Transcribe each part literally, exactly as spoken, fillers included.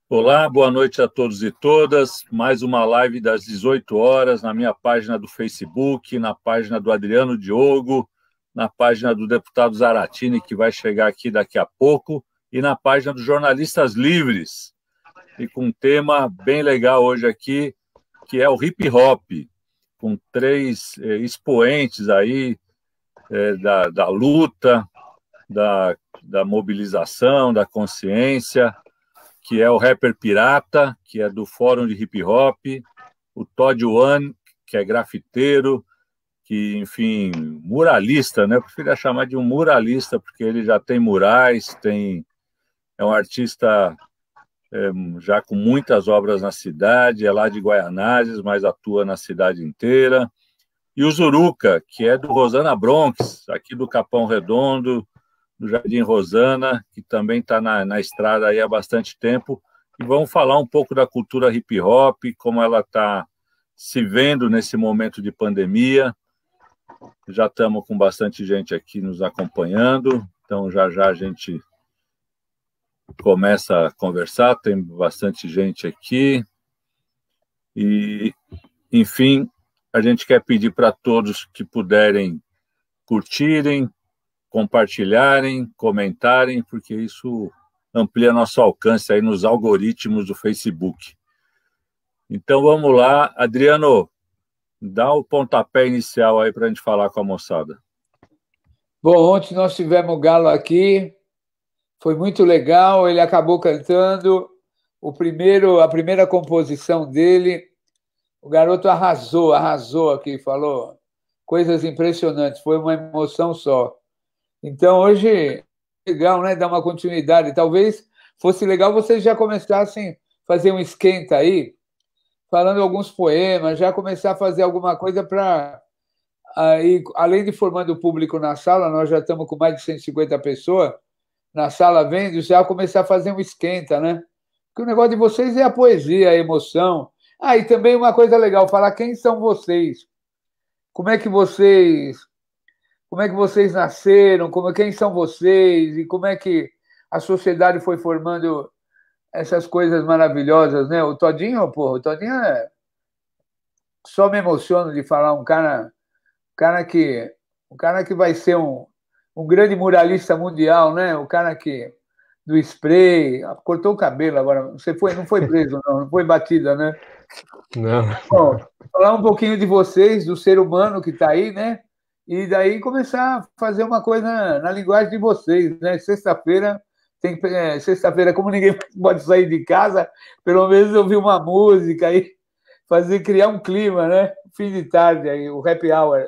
Olá, boa noite a todos e todas. Mais uma live das dezoito horas na minha página do Facebook, na página do Adriano Diogo, na página do deputado Zaratini, que vai chegar aqui daqui a pouco, e na página dos Jornalistas Livres. E com um tema bem legal hoje aqui, que é o hip hop, com três eh, expoentes aí eh, da, da luta, da, da mobilização, da consciência, que é o rapper Pirata, que é do Fórum de Hip Hop, o Todd One, que é grafiteiro, que, enfim, muralista, né? Eu preferia chamar de um muralista, porque ele já tem murais, tem, é um artista é, já com muitas obras na cidade, é lá de Guaianazes, mas atua na cidade inteira. E o Zuruca, que é do Rosana Bronx, aqui do Capão Redondo, do Jardim Rosana, que também está na, na estrada aí há bastante tempo, e vamos falar um pouco da cultura hip hop, como ela está se vendo nesse momento de pandemia. Já estamos com bastante gente aqui nos acompanhando, então já já a gente começa a conversar, tem bastante gente aqui, e, enfim, a gente quer pedir para todos que puderem curtirem, compartilharem, comentarem, porque isso amplia nosso alcance aí nos algoritmos do Facebook. Então, vamos lá. Adriano, dá o pontapé inicial aí para a gente falar com a moçada. Bom, ontem nós tivemos o Galo aqui, foi muito legal, ele acabou cantando o primeiro, a primeira composição dele, o garoto arrasou, arrasou aqui, falou coisas impressionantes, foi uma emoção só. Então, hoje, legal, né? Dar uma continuidade. Talvez fosse legal vocês já começassem a fazer um esquenta aí, falando alguns poemas, já começar a fazer alguma coisa para... Aí, além de formando o público na sala, nós já estamos com mais de cento e cinquenta pessoas na sala vendo, já começar a fazer um esquenta, né? Porque o negócio de vocês é a poesia, a emoção. Ah, e também uma coisa legal, falar quem são vocês. Como é que vocês... Como é que vocês nasceram, como, quem são vocês e como é que a sociedade foi formando essas coisas maravilhosas, né? O Todinho, pô, o Todinho é... Só me emociono de falar um cara, um cara que, um cara que vai ser um, um grande muralista mundial, né? O cara que do spray, cortou o cabelo agora, você foi, não foi preso não, não foi batida, né? Não. Bom, falar um pouquinho de vocês, do ser humano que está aí, né? E daí começar a fazer uma coisa na linguagem de vocês, né? Sexta-feira, tem é, sexta-feira, como ninguém pode sair de casa, pelo menos ouvir uma música aí, fazer, criar um clima, né? Fim de tarde aí, o happy hour.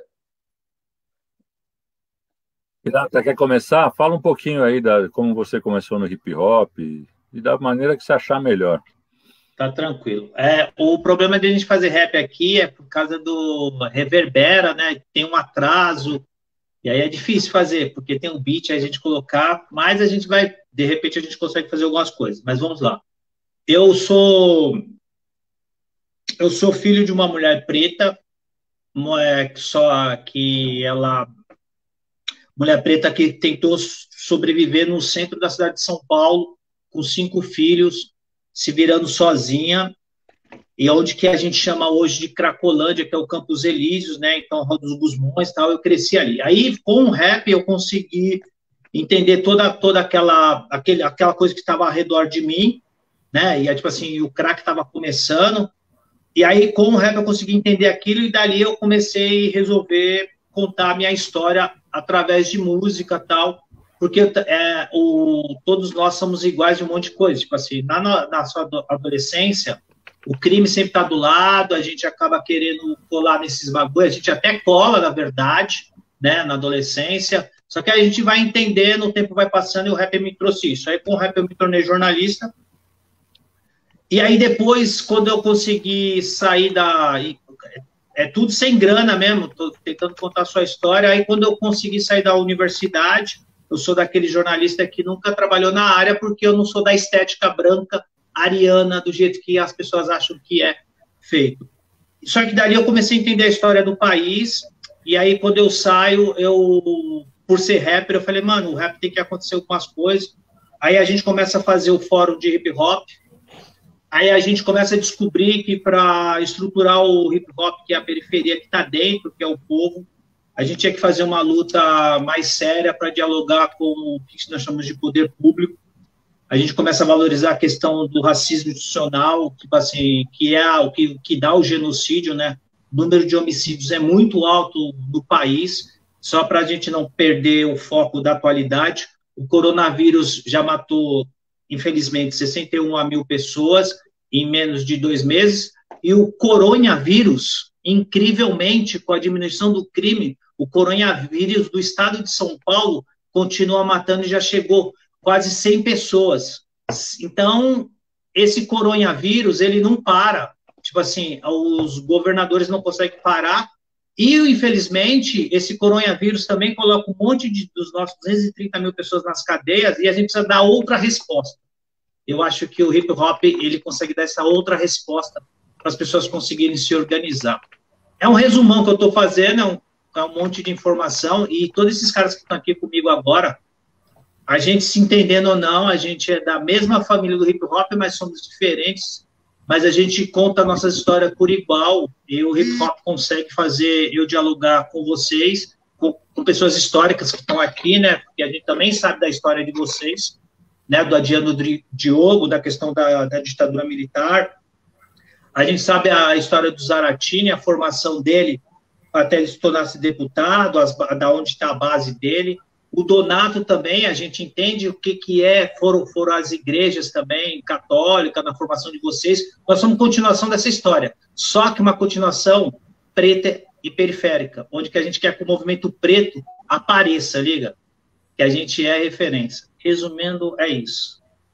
Pirata, quer começar? Fala um pouquinho aí da como você começou no hip hop e, e da maneira que você achar melhor. Tá tranquilo. É, o problema de a gente fazer rap aqui é por causa do reverbera, né? Tem um atraso, e aí é difícil fazer, porque tem um beat aí a gente colocar, mas a gente vai, de repente a gente consegue fazer algumas coisas. Mas vamos lá. Eu sou eu sou filho de uma mulher preta, é, só que ela mulher preta que tentou sobreviver no centro da cidade de São Paulo, com cinco filhos, se virando sozinha, e onde que a gente chama hoje de Cracolândia, que é o Campos Elíseos, né, então, Rua dos Gusmões e tal, eu cresci ali. Aí, com o rap, eu consegui entender toda, toda aquela, aquele, aquela coisa que estava ao redor de mim, né, e, tipo assim, o crack estava começando, e aí, com o rap, eu consegui entender aquilo, e dali eu comecei a resolver contar a minha história através de música e tal, porque é, o, todos nós somos iguais de um monte de coisa, tipo assim, na, na sua adolescência, o crime sempre está do lado, a gente acaba querendo colar nesses bagulhos, a gente até cola, na verdade, né, na adolescência, só que a gente vai entendendo, o tempo vai passando e o rap me trouxe isso. Aí com o rap eu me tornei jornalista, e aí depois, quando eu consegui sair da... É tudo sem grana mesmo, estou tentando contar a sua história, aí quando eu consegui sair da universidade, eu sou daquele jornalista que nunca trabalhou na área, porque eu não sou da estética branca, ariana, do jeito que as pessoas acham que é feito. Só que dali eu comecei a entender a história do país, e aí quando eu saio, eu, por ser rapper, eu falei, mano, o rap tem que acontecer com as coisas. Aí a gente começa a fazer o fórum de hip hop, aí a gente começa a descobrir que para estruturar o hip hop, que é a periferia que está dentro, que é o povo, a gente tinha que fazer uma luta mais séria para dialogar com o que nós chamamos de poder público. A gente começa a valorizar a questão do racismo institucional, tipo assim, que é o que, que dá o genocídio, né? O número de homicídios é muito alto no país, só para a gente não perder o foco da atualidade. O coronavírus já matou, infelizmente, sessenta e uma mil pessoas em menos de dois meses, e o coronavírus, incrivelmente, com a diminuição do crime, o coronavírus do estado de São Paulo continua matando e já chegou quase cem pessoas. Então, esse coronavírus, ele não para. Tipo assim, os governadores não conseguem parar. E, infelizmente, esse coronavírus também coloca um monte de, dos nossos duzentas e trinta mil pessoas nas cadeias e a gente precisa dar outra resposta. Eu acho que o hip hop, ele consegue dar essa outra resposta para as pessoas conseguirem se organizar. É um resumão que eu estou fazendo, é um, é um monte de informação, e todos esses caras que estão aqui comigo agora, a gente se entendendo ou não, a gente é da mesma família do hip hop, mas somos diferentes, mas a gente conta a nossa história por igual, e o hip hop consegue fazer eu dialogar com vocês, com, com pessoas históricas que estão aqui, né, porque a gente também sabe da história de vocês, né, do Adriano Diogo, da questão da, da ditadura militar, a gente sabe a história do Zaratini, a formação dele até ele se tornar-se deputado, as, da onde está a base dele. O Donato também, a gente entende o que, que é, foram, foram as igrejas também, católicas, na formação de vocês. Nós somos continuação dessa história, só que uma continuação preta e periférica, onde que a gente quer que o movimento preto apareça, liga? Que a gente é referência. Resumindo, é isso.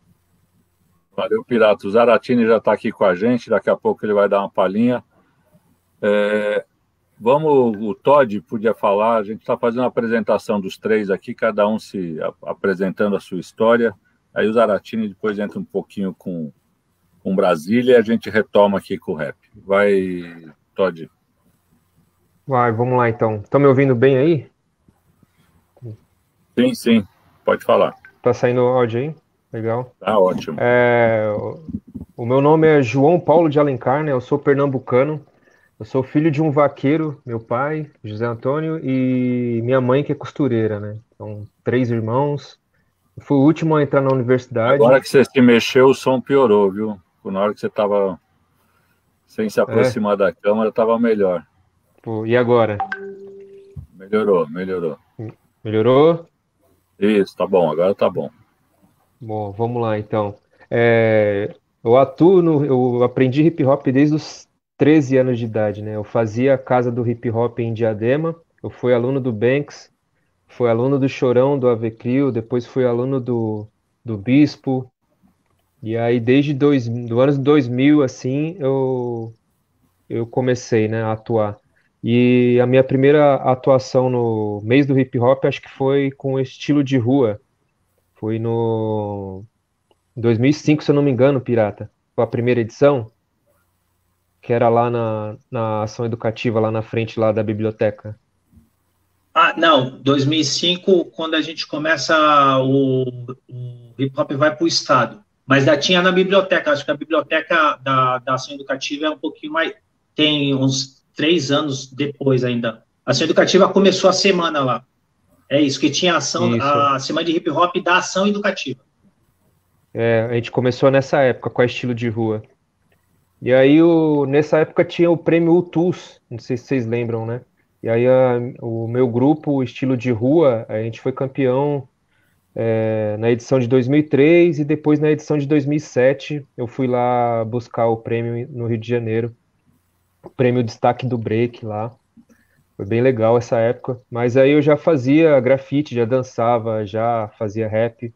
Valeu, Pirata. O Zaratini já está aqui com a gente, daqui a pouco ele vai dar uma palhinha. É, vamos, o Todd podia falar, a gente está fazendo a apresentação dos três aqui, cada um se a, apresentando a sua história, aí o Zaratini depois entra um pouquinho com, com Brasília e a gente retoma aqui com o rap. Vai, Todd. Vai, vamos lá então. Estão me ouvindo bem aí? Sim, sim, pode falar. Tá saindo o áudio aí? Legal. Tá ótimo. É, o meu nome é João Paulo de Alencar, né? Eu sou pernambucano. Eu sou filho de um vaqueiro, meu pai, José Antônio, e minha mãe, que é costureira, né? São três irmãos. Eu fui o último a entrar na universidade. Agora que você se mexeu, o som piorou, viu? Na hora que você estava sem se aproximar é. da câmera, estava melhor. Pô, e agora? Melhorou, melhorou. Melhorou? Isso, tá bom, agora tá bom. Bom, vamos lá então. É, eu atuo, no, eu aprendi hip hop desde os treze anos de idade, né? Eu fazia a casa do hip hop em Diadema, eu fui aluno do Banks, fui aluno do Chorão, do Avecrio, depois fui aluno do, do Bispo, e aí desde dois, do ano dois mil, assim, eu, eu comecei, né, a atuar. E a minha primeira atuação no mês do hip hop, acho que foi com estilo de rua. Foi no dois mil e cinco, se eu não me engano, Pirata. Foi a primeira edição, que era lá na, na ação educativa, lá na frente lá da biblioteca. Ah, não, dois mil e cinco, quando a gente começa, o, o hip hop vai para o estado. Mas já tinha na biblioteca, acho que a biblioteca da, da ação educativa é um pouquinho mais, tem uns três anos depois ainda. A ação educativa começou a semana lá. É isso, que tinha a ação, isso. A semana de hip hop da ação educativa. É, a gente começou nessa época com a estilo de rua. E aí, o, nessa época tinha o prêmio U T U S, não sei se vocês lembram, né? E aí a, o meu grupo, o estilo de rua, a gente foi campeão é, na edição de dois mil e três e depois na edição de dois mil e sete eu fui lá buscar o prêmio no Rio de Janeiro. O prêmio Destaque do Break lá. Foi bem legal essa época, mas aí eu já fazia grafite, já dançava, já fazia rap.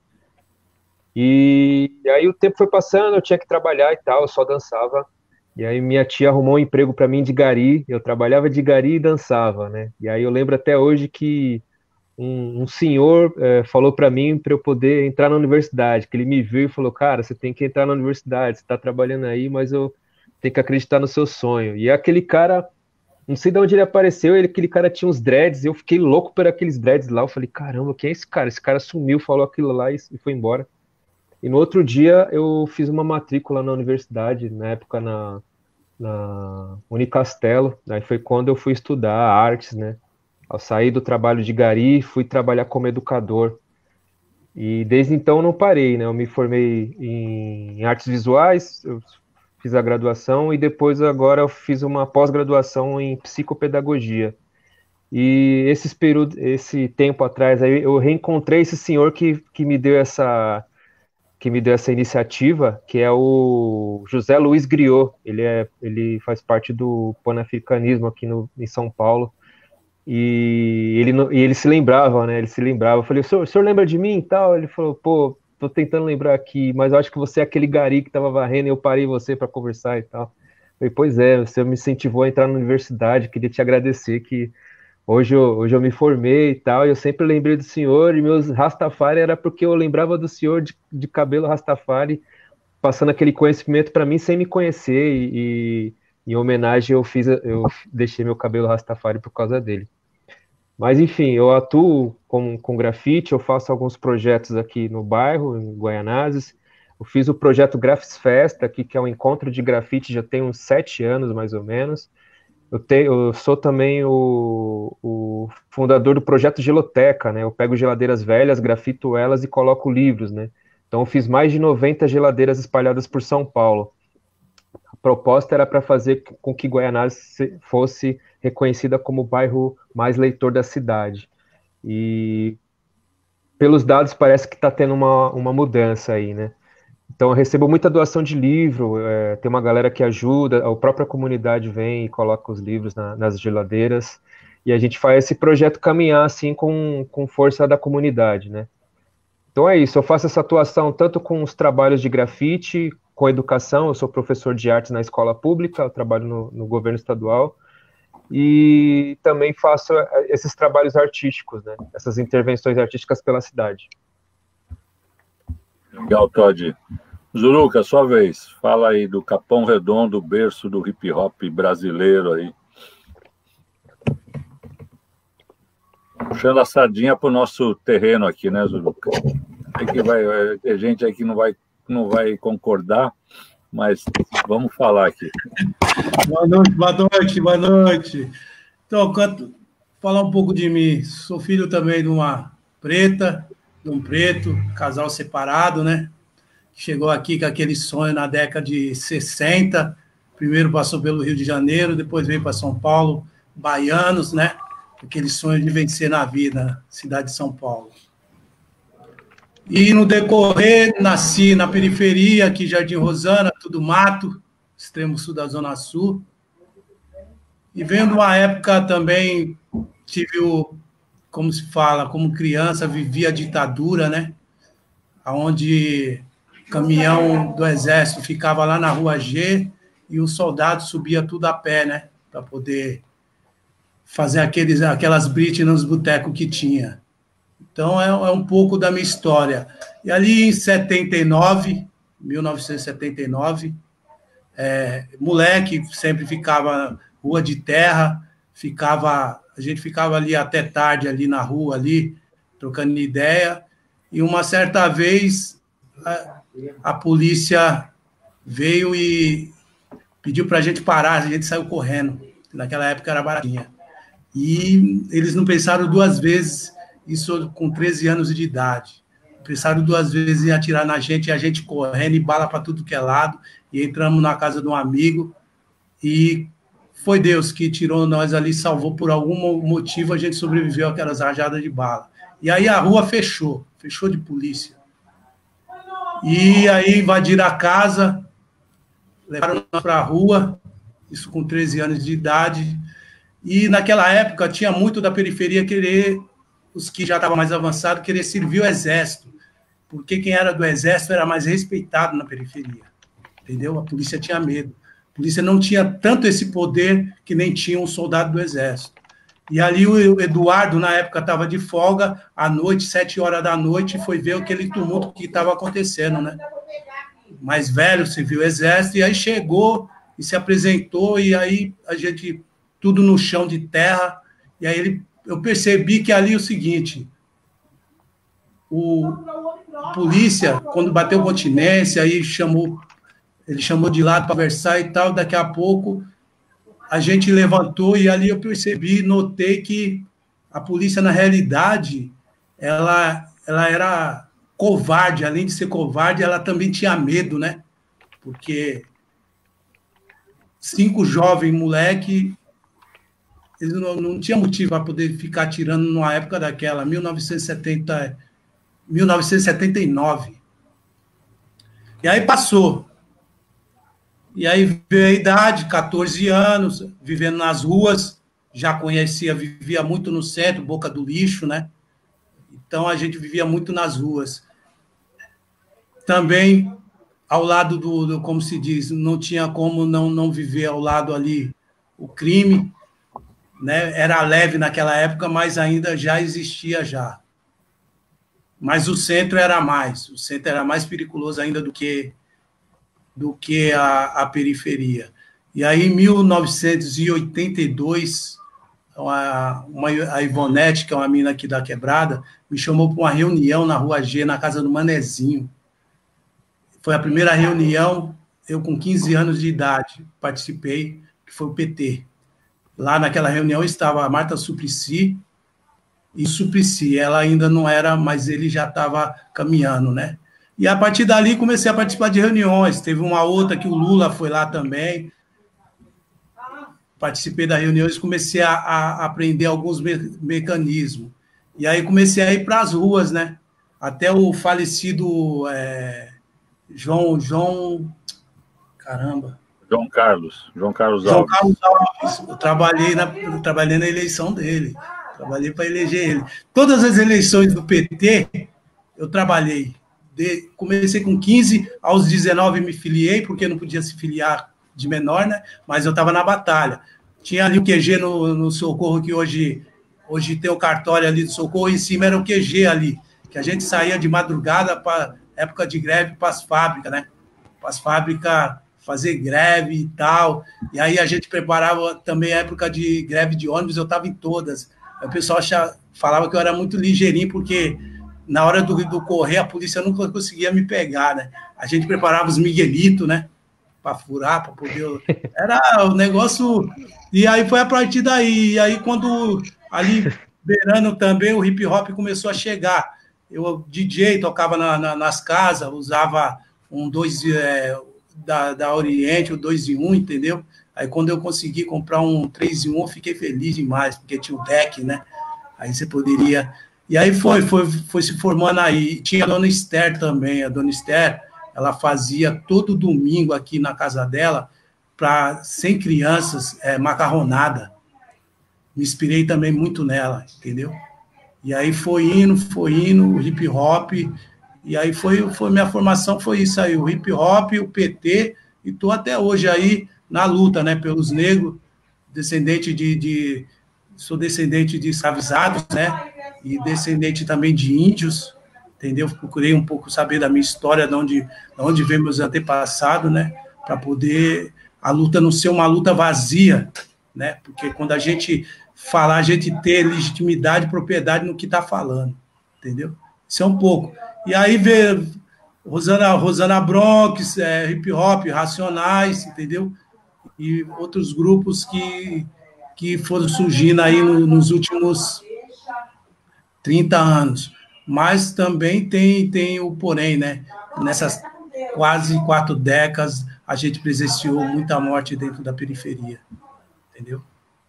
E aí o tempo foi passando, eu tinha que trabalhar e tal, eu só dançava. E aí minha tia arrumou um emprego para mim de gari, eu trabalhava de gari e dançava, né? E aí eu lembro até hoje que um, um senhor é, falou para mim para eu poder entrar na universidade, que ele me viu e falou, cara, você tem que entrar na universidade, você está trabalhando aí, mas eu tenho que acreditar no seu sonho. E aquele cara... Não sei de onde ele apareceu, ele, aquele cara tinha uns dreads, eu fiquei louco por aqueles dreads lá, eu falei, caramba, quem é esse cara? Esse cara sumiu, falou aquilo lá e, e foi embora. E no outro dia eu fiz uma matrícula na universidade, na época na, na Unicastelo, aí foi quando eu fui estudar artes, né? Ao sair do trabalho de gari, fui trabalhar como educador. E desde então não parei, né? Eu me formei em artes visuais, eu fiz a graduação e depois agora eu fiz uma pós-graduação em psicopedagogia. E esses períodos, esse tempo atrás aí eu reencontrei esse senhor que, que me deu essa que me deu essa iniciativa, que é o José Luiz Griot. Ele é ele faz parte do panafricanismo aqui no, em São Paulo. E ele, e ele se lembrava, né? Ele se lembrava. Eu falei, o senhor, o senhor lembra de mim e tal? Ele falou, pô, tô tentando lembrar aqui, mas eu acho que você é aquele gari que tava varrendo e eu parei você para conversar e tal. Eu falei, pois é, você me incentivou a entrar na universidade, queria te agradecer que hoje eu, hoje eu me formei e tal, e eu sempre lembrei do senhor, e meus Rastafari era porque eu lembrava do senhor de, de cabelo Rastafari, passando aquele conhecimento para mim sem me conhecer, e, e em homenagem eu fiz, eu deixei meu cabelo Rastafari por causa dele. Mas enfim, eu atuo com, com grafite, eu faço alguns projetos aqui no bairro, em Guaianazes. Eu fiz o projeto Grafis Festa, aqui, que é um encontro de grafite, já tem uns sete anos, mais ou menos. Eu, te, eu sou também o, o fundador do projeto Geloteca, né? Eu pego geladeiras velhas, grafito elas e coloco livros, né? Então eu fiz mais de noventa geladeiras espalhadas por São Paulo. A proposta era para fazer com que Guaianazes fosse reconhecida como o bairro mais leitor da cidade. E pelos dados parece que está tendo uma, uma mudança aí, né? Então eu recebo muita doação de livro, é, tem uma galera que ajuda, a própria comunidade vem e coloca os livros na, nas geladeiras, e a gente faz esse projeto caminhar assim com, com força da comunidade, né? Então é isso, eu faço essa atuação tanto com os trabalhos de grafite, com educação, eu sou professor de artes na escola pública, eu trabalho no, no governo estadual, e também faço esses trabalhos artísticos, né? Essas intervenções artísticas pela cidade. Legal, Todd. Zuruca, sua vez. Fala aí do Capão Redondo, berço do hip hop brasileiro aí. Puxando a sardinha para o nosso terreno aqui, né, Zuruca? Sei que vai ter gente aí que não vai, não vai concordar, mas vamos falar aqui. Boa noite, boa noite, boa noite. Então, canto, falar um pouco de mim. Sou filho também de uma preta, de um preto, casal separado, né? Chegou aqui com aquele sonho na década de sessenta. Primeiro passou pelo Rio de Janeiro, depois veio para São Paulo, baianos, né? Aquele sonho de vencer na vida, cidade de São Paulo. E no decorrer, nasci na periferia, aqui Jardim Rosana, tudo mato, extremo sul da Zona Sul. E vendo uma época também, tive o, como se fala, como criança, vivia a ditadura, né? Onde o caminhão do Exército ficava lá na Rua G e os soldados subiam tudo a pé, né? Para poder fazer aqueles, aquelas brites nos botecos que tinha. Então, é, é um pouco da minha história. E ali em setenta e nove, mil novecentos e setenta e nove, é, moleque, sempre ficava rua de terra, ficava, a gente ficava ali até tarde, ali na rua, ali, trocando ideia, e uma certa vez a, a polícia veio e pediu para a gente parar, a gente saiu correndo, naquela época era baratinha. E eles não pensaram duas vezes, isso com treze anos de idade, pensaram duas vezes em atirar na gente, e a gente correndo, e bala para tudo que é lado, e entramos na casa de um amigo, e foi Deus que tirou nós ali, salvou por algum motivo, a gente sobreviveu àquelas rajadas de bala. E aí a rua fechou, fechou de polícia. E aí invadiram a casa, levaram nós para a rua, isso com treze anos de idade, e naquela época tinha muito da periferia querer, os que já estavam mais avançados, querer servir o exército, porque quem era do exército era mais respeitado na periferia, entendeu? A polícia tinha medo. A polícia não tinha tanto esse poder que nem tinha um soldado do exército. E ali o Eduardo, na época, estava de folga, à noite, sete horas da noite, foi ver aquele tumulto que estava acontecendo, né? Mais velho, serviu o exército, e aí chegou e se apresentou, e aí a gente, tudo no chão de terra, e aí ele, eu percebi que ali é o seguinte, o, a polícia, quando bateu continência, aí chamou, ele chamou de lado para conversar e tal, daqui a pouco a gente levantou e ali eu percebi, notei que a polícia, na realidade, ela, ela era covarde, além de ser covarde, ela também tinha medo, né? Porque cinco jovens moleque, eles não, não tinha motivo para poder ficar atirando numa época daquela, mil novecentos e setenta, mil novecentos e setenta e nove. E aí passou. E aí veio a idade, quatorze anos, vivendo nas ruas, já conhecia, vivia muito no centro, Boca do Lixo, né? Então a gente vivia muito nas ruas. Também, ao lado do, do como se diz, não tinha como não, não viver ao lado ali o crime, né? Era leve naquela época, mas ainda já existia já. Mas o centro era mais, o centro era mais perigoso ainda do que, do que a, a periferia. E aí, em mil novecentos e oitenta e dois, uma, uma, a Ivonete, que é uma mina aqui da Quebrada, me chamou para uma reunião na Rua G, na casa do Manezinho. Foi a primeira reunião, eu com quinze anos de idade participei, que foi o P T. Lá naquela reunião estava a Marta Suplicy, e Suplicy, ela ainda não era, mas ele já estava caminhando, né? E a partir dali comecei a participar de reuniões. Teve uma outra que o Lula foi lá também. Participei das reuniões, comecei a, a aprender alguns me mecanismos. E aí comecei a ir para as ruas, né? Até o falecido é, João, João... Caramba. João Carlos. João Carlos João Alves. Carlos Alves. Eu trabalhei na, eu trabalhei na eleição dele. Trabalhei para eleger ele. Todas as eleições do P T, eu trabalhei. De, comecei com quinze, aos dezenove me filiei, porque não podia se filiar de menor, né? Mas eu estava na batalha. Tinha ali o Q G no, no Socorro, que hoje, hoje tem o cartório ali do Socorro, em cima era o Q G ali, que a gente saía de madrugada para época de greve para as fábricas, né? Para as fábricas fazer greve e tal. E aí a gente preparava também a época de greve de ônibus, eu estava em todas. O pessoal achava, falava que eu era muito ligeirinho, porque na hora do, do correr, a polícia nunca conseguia me pegar, né? A gente preparava os miguelitos, né? Para furar, para poder... Era o negócio... E aí foi a partir daí. E aí, quando ali, beirando também, o hip-hop começou a chegar. Eu, D J, tocava na, na, nas casas, usava um dois... É, da, da Oriente, o dois em um, entendeu? Aí, quando eu consegui comprar um três em um, eu fiquei feliz demais, porque tinha o deck, né? Aí você poderia... E aí foi, foi, foi se formando aí. Tinha a dona Esther também. A dona Esther, ela fazia todo domingo aqui na casa dela, para cem crianças, é, macarronada. Me inspirei também muito nela, entendeu? E aí foi indo, foi indo, o hip hop, e aí foi, foi minha formação, foi isso aí, o hip hop, o P T, e estou até hoje aí na luta, né, pelos negros, descendente de, de sou descendente de escravizados, né, e descendente também de índios, entendeu? Procurei um pouco saber da minha história, de onde, de onde vem meus antepassados, né, para poder a luta não ser uma luta vazia, né, porque quando a gente falar, a gente ter legitimidade e propriedade no que está falando, entendeu? Isso é um pouco. E aí vê Rosana, Rosana Bronx, é, hip hop, Racionais, entendeu? E outros grupos que, que foram surgindo aí no, nos últimos trinta anos. Mas também tem, tem o porém, né? Nessas quase quatro décadas, a gente presenciou muita morte dentro da periferia, entendeu?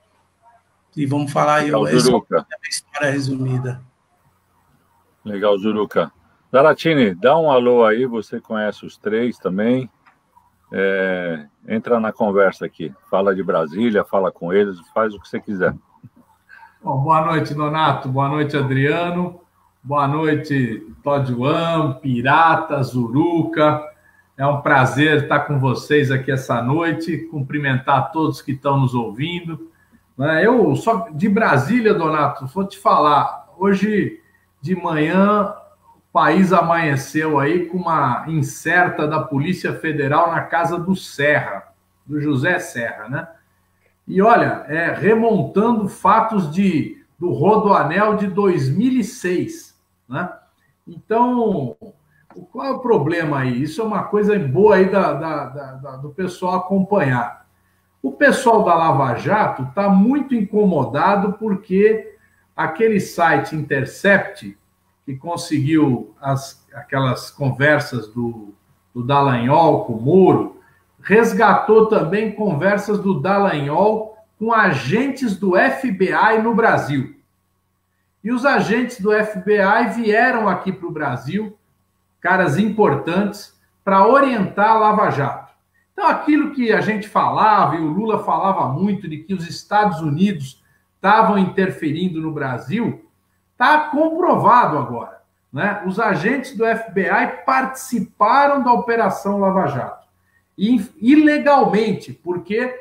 E vamos falar aí, Legal, essa é Zuruca. a história resumida. Legal, Zuruca. Zaratini, dá um alô aí, você conhece os três também. É, entra na conversa aqui. Fala de Brasília, fala com eles, faz o que você quiser. Bom, boa noite, Nonato. Boa noite, Adriano. Boa noite, Todd One, Pirata, Zuruca. É um prazer estar com vocês aqui essa noite, cumprimentar todos que estão nos ouvindo. Eu só de Brasília, Donato, vou te falar, hoje de manhã o país amanheceu aí com uma incerta da Polícia Federal na casa do Serra, do José Serra, né? E olha, é, remontando fatos de, do Rodoanel de dois mil e seis, né? Então, qual é o problema aí? Isso é uma coisa boa aí da, da, da, da, do pessoal acompanhar. O pessoal da Lava Jato está muito incomodado porque aquele site Intercept, que conseguiu as, aquelas conversas do, do Dallagnol com o Moro, resgatou também conversas do Dallagnol com agentes do F B I no Brasil. E os agentes do F B I vieram aqui para o Brasil, caras importantes, para orientar a Lava Jato. Então, aquilo que a gente falava, e o Lula falava muito, de que os Estados Unidos estavam interferindo no Brasil, está comprovado agora, né? Os agentes do F B I participaram da Operação Lava Jato. E, ilegalmente, porque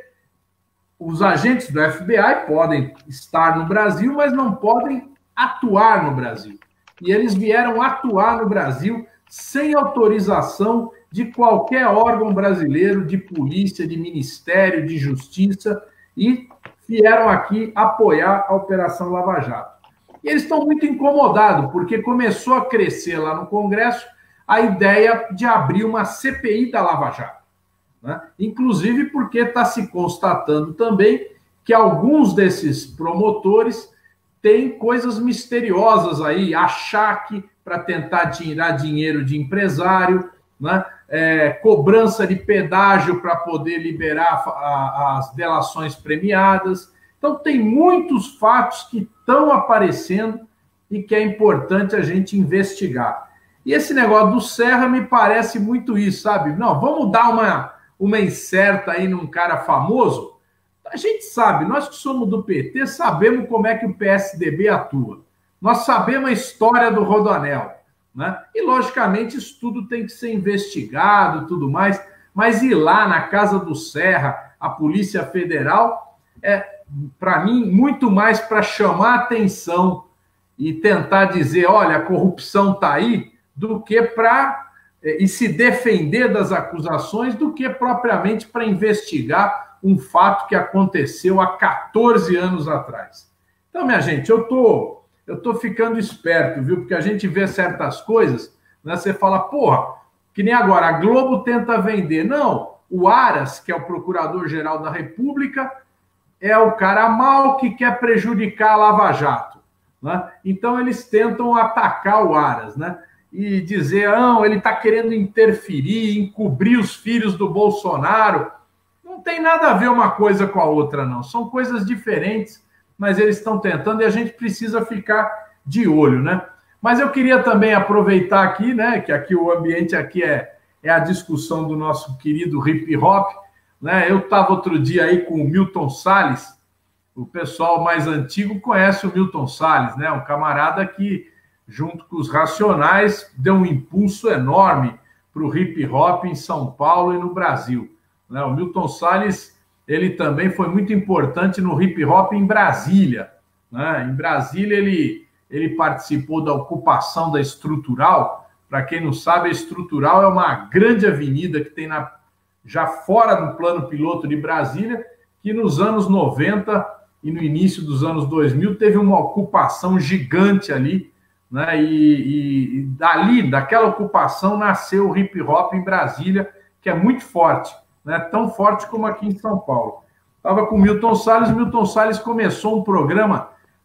os agentes do F B I podem estar no Brasil, mas não podem atuar no Brasil. E eles vieram atuar no Brasil sem autorização de qualquer órgão brasileiro, de polícia, de ministério, de justiça, e vieram aqui apoiar a Operação Lava Jato. E eles estão muito incomodados, porque começou a crescer lá no Congresso a ideia de abrir uma C P I da Lava Jato, né? Inclusive porque está se constatando também que alguns desses promotores têm coisas misteriosas aí, achaque para tentar tirar dinheiro de empresário, né? É, cobrança de pedágio para poder liberar a, as delações premiadas. Então, tem muitos fatos que estão aparecendo e que é importante a gente investigar. E esse negócio do Serra me parece muito isso, sabe? Não, vamos dar uma, uma incerta aí num cara famoso. A gente sabe, nós que somos do P T, sabemos como é que o P S D B atua. Nós sabemos a história do Rodoanel, né? E, logicamente, isso tudo tem que ser investigado, tudo mais, mas ir lá na casa do Serra, a Polícia Federal, é, para mim, muito mais para chamar atenção e tentar dizer, olha, a corrupção está aí, do que para e se defender das acusações, do que propriamente para investigar um fato que aconteceu há quatorze anos atrás. Então, minha gente, eu tô, eu tô ficando esperto, viu? Porque a gente vê certas coisas, né? Você fala, porra, que nem agora, a Globo tenta vender. Não, o Aras, que é o Procurador-Geral da República, é o cara mau que quer prejudicar a Lava Jato, né? Então, eles tentam atacar o Aras, né? E dizer, não, ele está querendo interferir, encobrir os filhos do Bolsonaro. Não tem nada a ver uma coisa com a outra, não. São coisas diferentes, mas eles estão tentando e a gente precisa ficar de olho, né? Mas eu queria também aproveitar aqui, né, que aqui o ambiente aqui é, é a discussão do nosso querido hip hop, né? Eu estava outro dia aí com o Milton Salles, o pessoal mais antigo conhece o Milton Salles, né? Um camarada que, junto com os Racionais, deu um impulso enorme para o hip hop em São Paulo e no Brasil. O Milton Salles, ele também foi muito importante no hip hop em Brasília, né? Em Brasília, ele, ele participou da ocupação da Estrutural. Para quem não sabe, a Estrutural é uma grande avenida que tem na, já fora do plano piloto de Brasília, que nos anos noventa e no início dos anos dois mil teve uma ocupação gigante ali, né? E, e, e dali, daquela ocupação, nasceu o hip hop em Brasília, que é muito forte, né? Tão forte como aqui em São Paulo. Estava com o Milton Salles, o Milton Salles começou um programa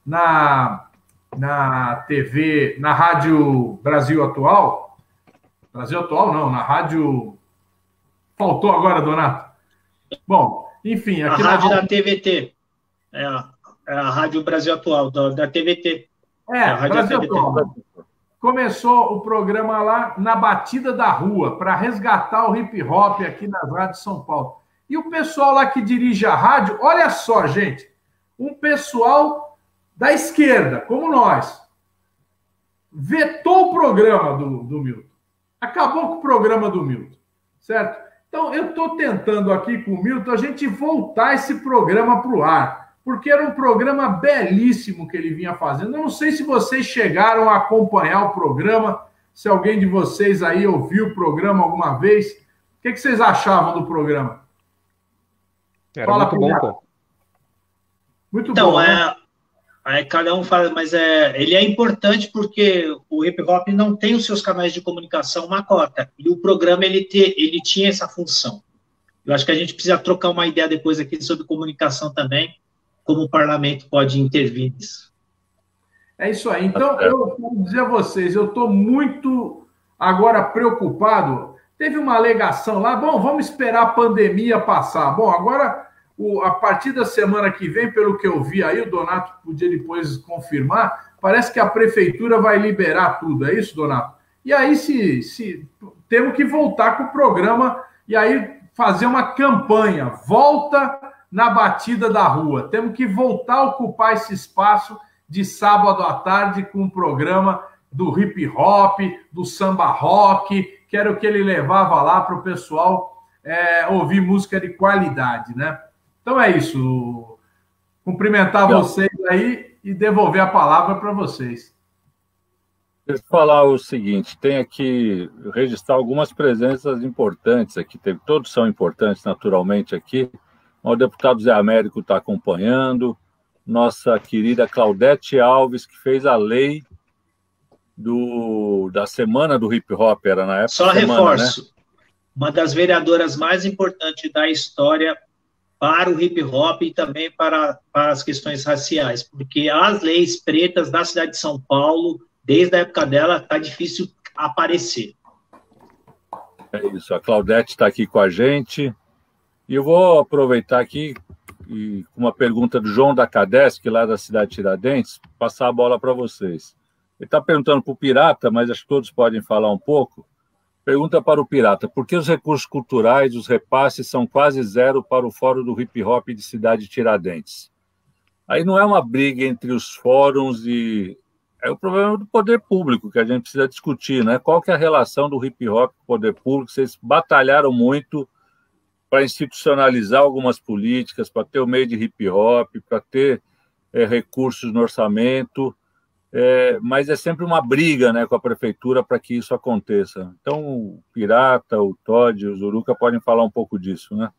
na, na T V, na Rádio Brasil Atual. Brasil Atual não, na Rádio... Faltou agora, Donato. Bom, enfim... A aqui rádio na... da T V T. É a, é a Rádio Brasil Atual, da, da T V T. É, é Brasil Atual. Começou o programa lá na batida da rua, para resgatar o hip hop aqui nas rádios de São Paulo. E o pessoal lá que dirige a rádio, olha só, gente, um pessoal da esquerda, como nós, vetou o programa do, do Milton. Acabou com o programa do Milton, certo? Então, eu estou tentando aqui com o Milton a gente voltar esse programa para o ar, porque era um programa belíssimo que ele vinha fazendo. Eu não sei se vocês chegaram a acompanhar o programa, se alguém de vocês aí ouviu o programa alguma vez. O que, que vocês achavam do programa? Era Fala, muito bom, pô. Muito então, bom. É... Né? Aí cada um fala, mas é, ele é importante porque o hip hop não tem os seus canais de comunicação uma cota, e o programa ele, te, ele tinha essa função. Eu acho que a gente precisa trocar uma ideia depois aqui sobre comunicação também, como o parlamento pode intervir nisso. É isso aí. Então, eu vou dizer a vocês, eu estou muito agora preocupado. Teve uma alegação lá, bom, vamos esperar a pandemia passar. Bom, agora, o, a partir da semana que vem, pelo que eu vi aí, o Donato podia depois confirmar, parece que a prefeitura vai liberar tudo, é isso, Donato? E aí, se, se temos que voltar com o programa e aí fazer uma campanha, volta na batida da rua. Temos que voltar a ocupar esse espaço de sábado à tarde com um programa do hip hop, do samba rock, que era o que ele levava lá para o pessoal é, ouvir música de qualidade, né? Então é isso. Cumprimentar Não. vocês aí e devolver a palavra para vocês. Deixa eu falar o seguinte, tem aqui, registrar algumas presenças importantes aqui, tem, todos são importantes naturalmente aqui, o deputado Zé Américo está acompanhando, nossa querida Claudete Alves, que fez a lei do, da Semana do Hip Hop, era na época. Só semana, reforço, né? Uma das vereadoras mais importantes da história para o hip hop e também para, para as questões raciais, porque as leis pretas da cidade de São Paulo, desde a época dela, está difícil aparecer. É isso, a Claudete está aqui com a gente, e eu vou aproveitar aqui, e com uma pergunta do João da Cadesc, lá da cidade de Tiradentes, passar a bola para vocês. Ele está perguntando para o Pirata, mas acho que todos podem falar um pouco. Pergunta para o Pirata, por que os recursos culturais, os repasses, são quase zero para o Fórum do Hip Hop de Cidade de Tiradentes? Aí não é uma briga entre os fóruns e... É o problema do poder público que a gente precisa discutir, né? Qual que é a relação do hip hop com o poder público? Vocês batalharam muito para institucionalizar algumas políticas, para ter o meio de hip hop, para ter é, recursos no orçamento, é, mas é sempre uma briga, né, com a prefeitura para que isso aconteça. Então, o Pirata, o Todd, o Zuruca podem falar um pouco disso, né?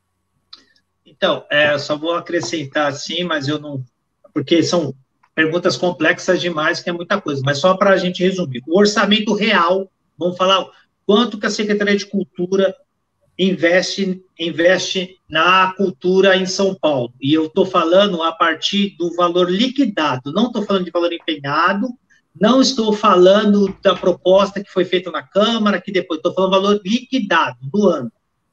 Então, é, só vou acrescentar assim, mas eu não... Porque são perguntas complexas demais, que é muita coisa, mas só para a gente resumir. O orçamento real, vamos falar quanto que a Secretaria de Cultura investe, investe na cultura em São Paulo. E eu estou falando a partir do valor liquidado, não estou falando de valor empenhado, não estou falando da proposta que foi feita na Câmara, que depois, estou falando valor liquidado do ano.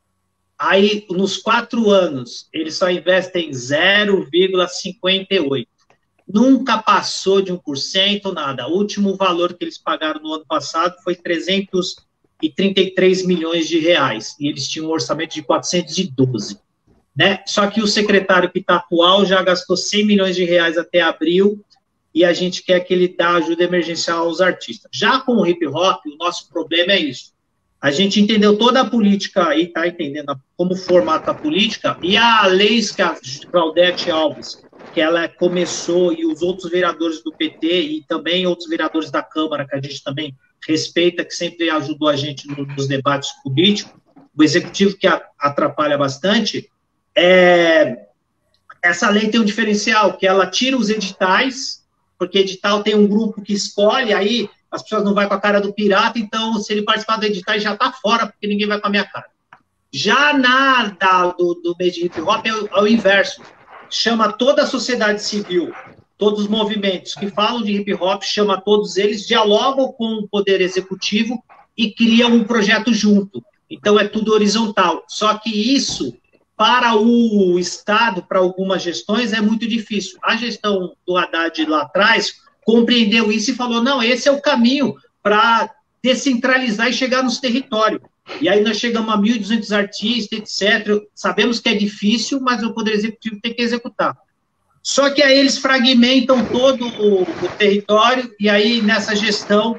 Aí, nos quatro anos, eles só investem zero vírgula cinquenta e oito. Nunca passou de um por cento, nada. O último valor que eles pagaram no ano passado foi trezentos e trinta e três milhões de reais, e eles tinham um orçamento de quatrocentos e doze, né? Só que o secretário que está atual já gastou cem milhões de reais até abril, e a gente quer que ele dê ajuda emergencial aos artistas. Já com o hip hop, o nosso problema é isso. A gente entendeu toda a política aí, está entendendo como formata a política, e a lei que a Claudete Alves, que ela começou, e os outros vereadores do P T, e também outros vereadores da Câmara, que a gente também respeita, que sempre ajudou a gente nos debates políticos, o executivo que atrapalha bastante, é, essa lei tem um diferencial, que ela tira os editais, porque edital tem um grupo que escolhe, aí as pessoas não vão com a cara do pirata, então se ele participar do edital já está fora, porque ninguém vai com a minha cara. Já na da, do, do mês de hip hop é o, é o inverso, chama toda a sociedade civil, todos os movimentos que falam de hip hop, chama todos eles, dialogam com o poder executivo e criam um projeto junto. Então é tudo horizontal. Só que isso, para o Estado, para algumas gestões, é muito difícil. A gestão do Haddad lá atrás compreendeu isso e falou, não, esse é o caminho para descentralizar e chegar nos territórios. E aí nós chegamos a mil e duzentos artistas, etcétera. Sabemos que é difícil, mas o Poder Executivo tem que executar. Só que aí eles fragmentam todo o, o território, e aí nessa gestão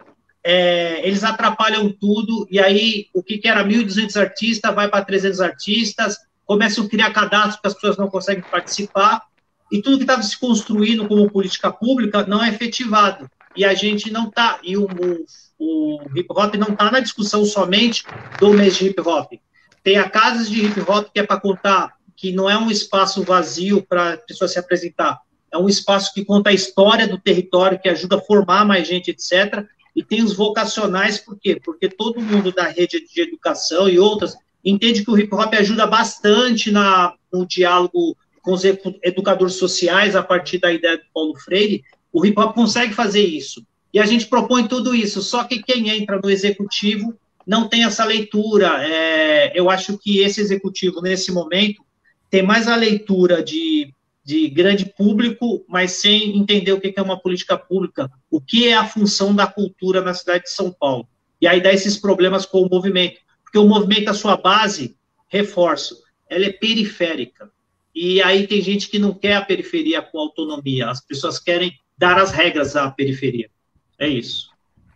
é, eles atrapalham tudo, e aí o que, que era mil e duzentos artistas vai para trezentos artistas, começam a criar cadastros que as pessoas não conseguem participar, e tudo que estava se construindo como política pública não é efetivado. E a gente não está, e o, o, o hip hop não está na discussão somente do mês de hip hop. Tem a Casas de Hip Hop, que é para contar que não é um espaço vazio para a pessoa se apresentar, é um espaço que conta a história do território, que ajuda a formar mais gente, etcétera. E tem os vocacionais, por quê? Porque todo mundo da rede de educação e outras entende que o hip-hop ajuda bastante na, no diálogo com os educadores sociais, a partir da ideia do Paulo Freire. O hip-hop consegue fazer isso. E a gente propõe tudo isso, só que quem entra no executivo não tem essa leitura. É, eu acho que esse executivo, nesse momento, tem mais a leitura de, de grande público, mas sem entender o que é uma política pública, o que é a função da cultura na cidade de São Paulo. E aí dá esses problemas com o movimento, porque o movimento, a sua base, reforço, ela é periférica. E aí tem gente que não quer a periferia com autonomia, as pessoas querem dar as regras à periferia. É isso.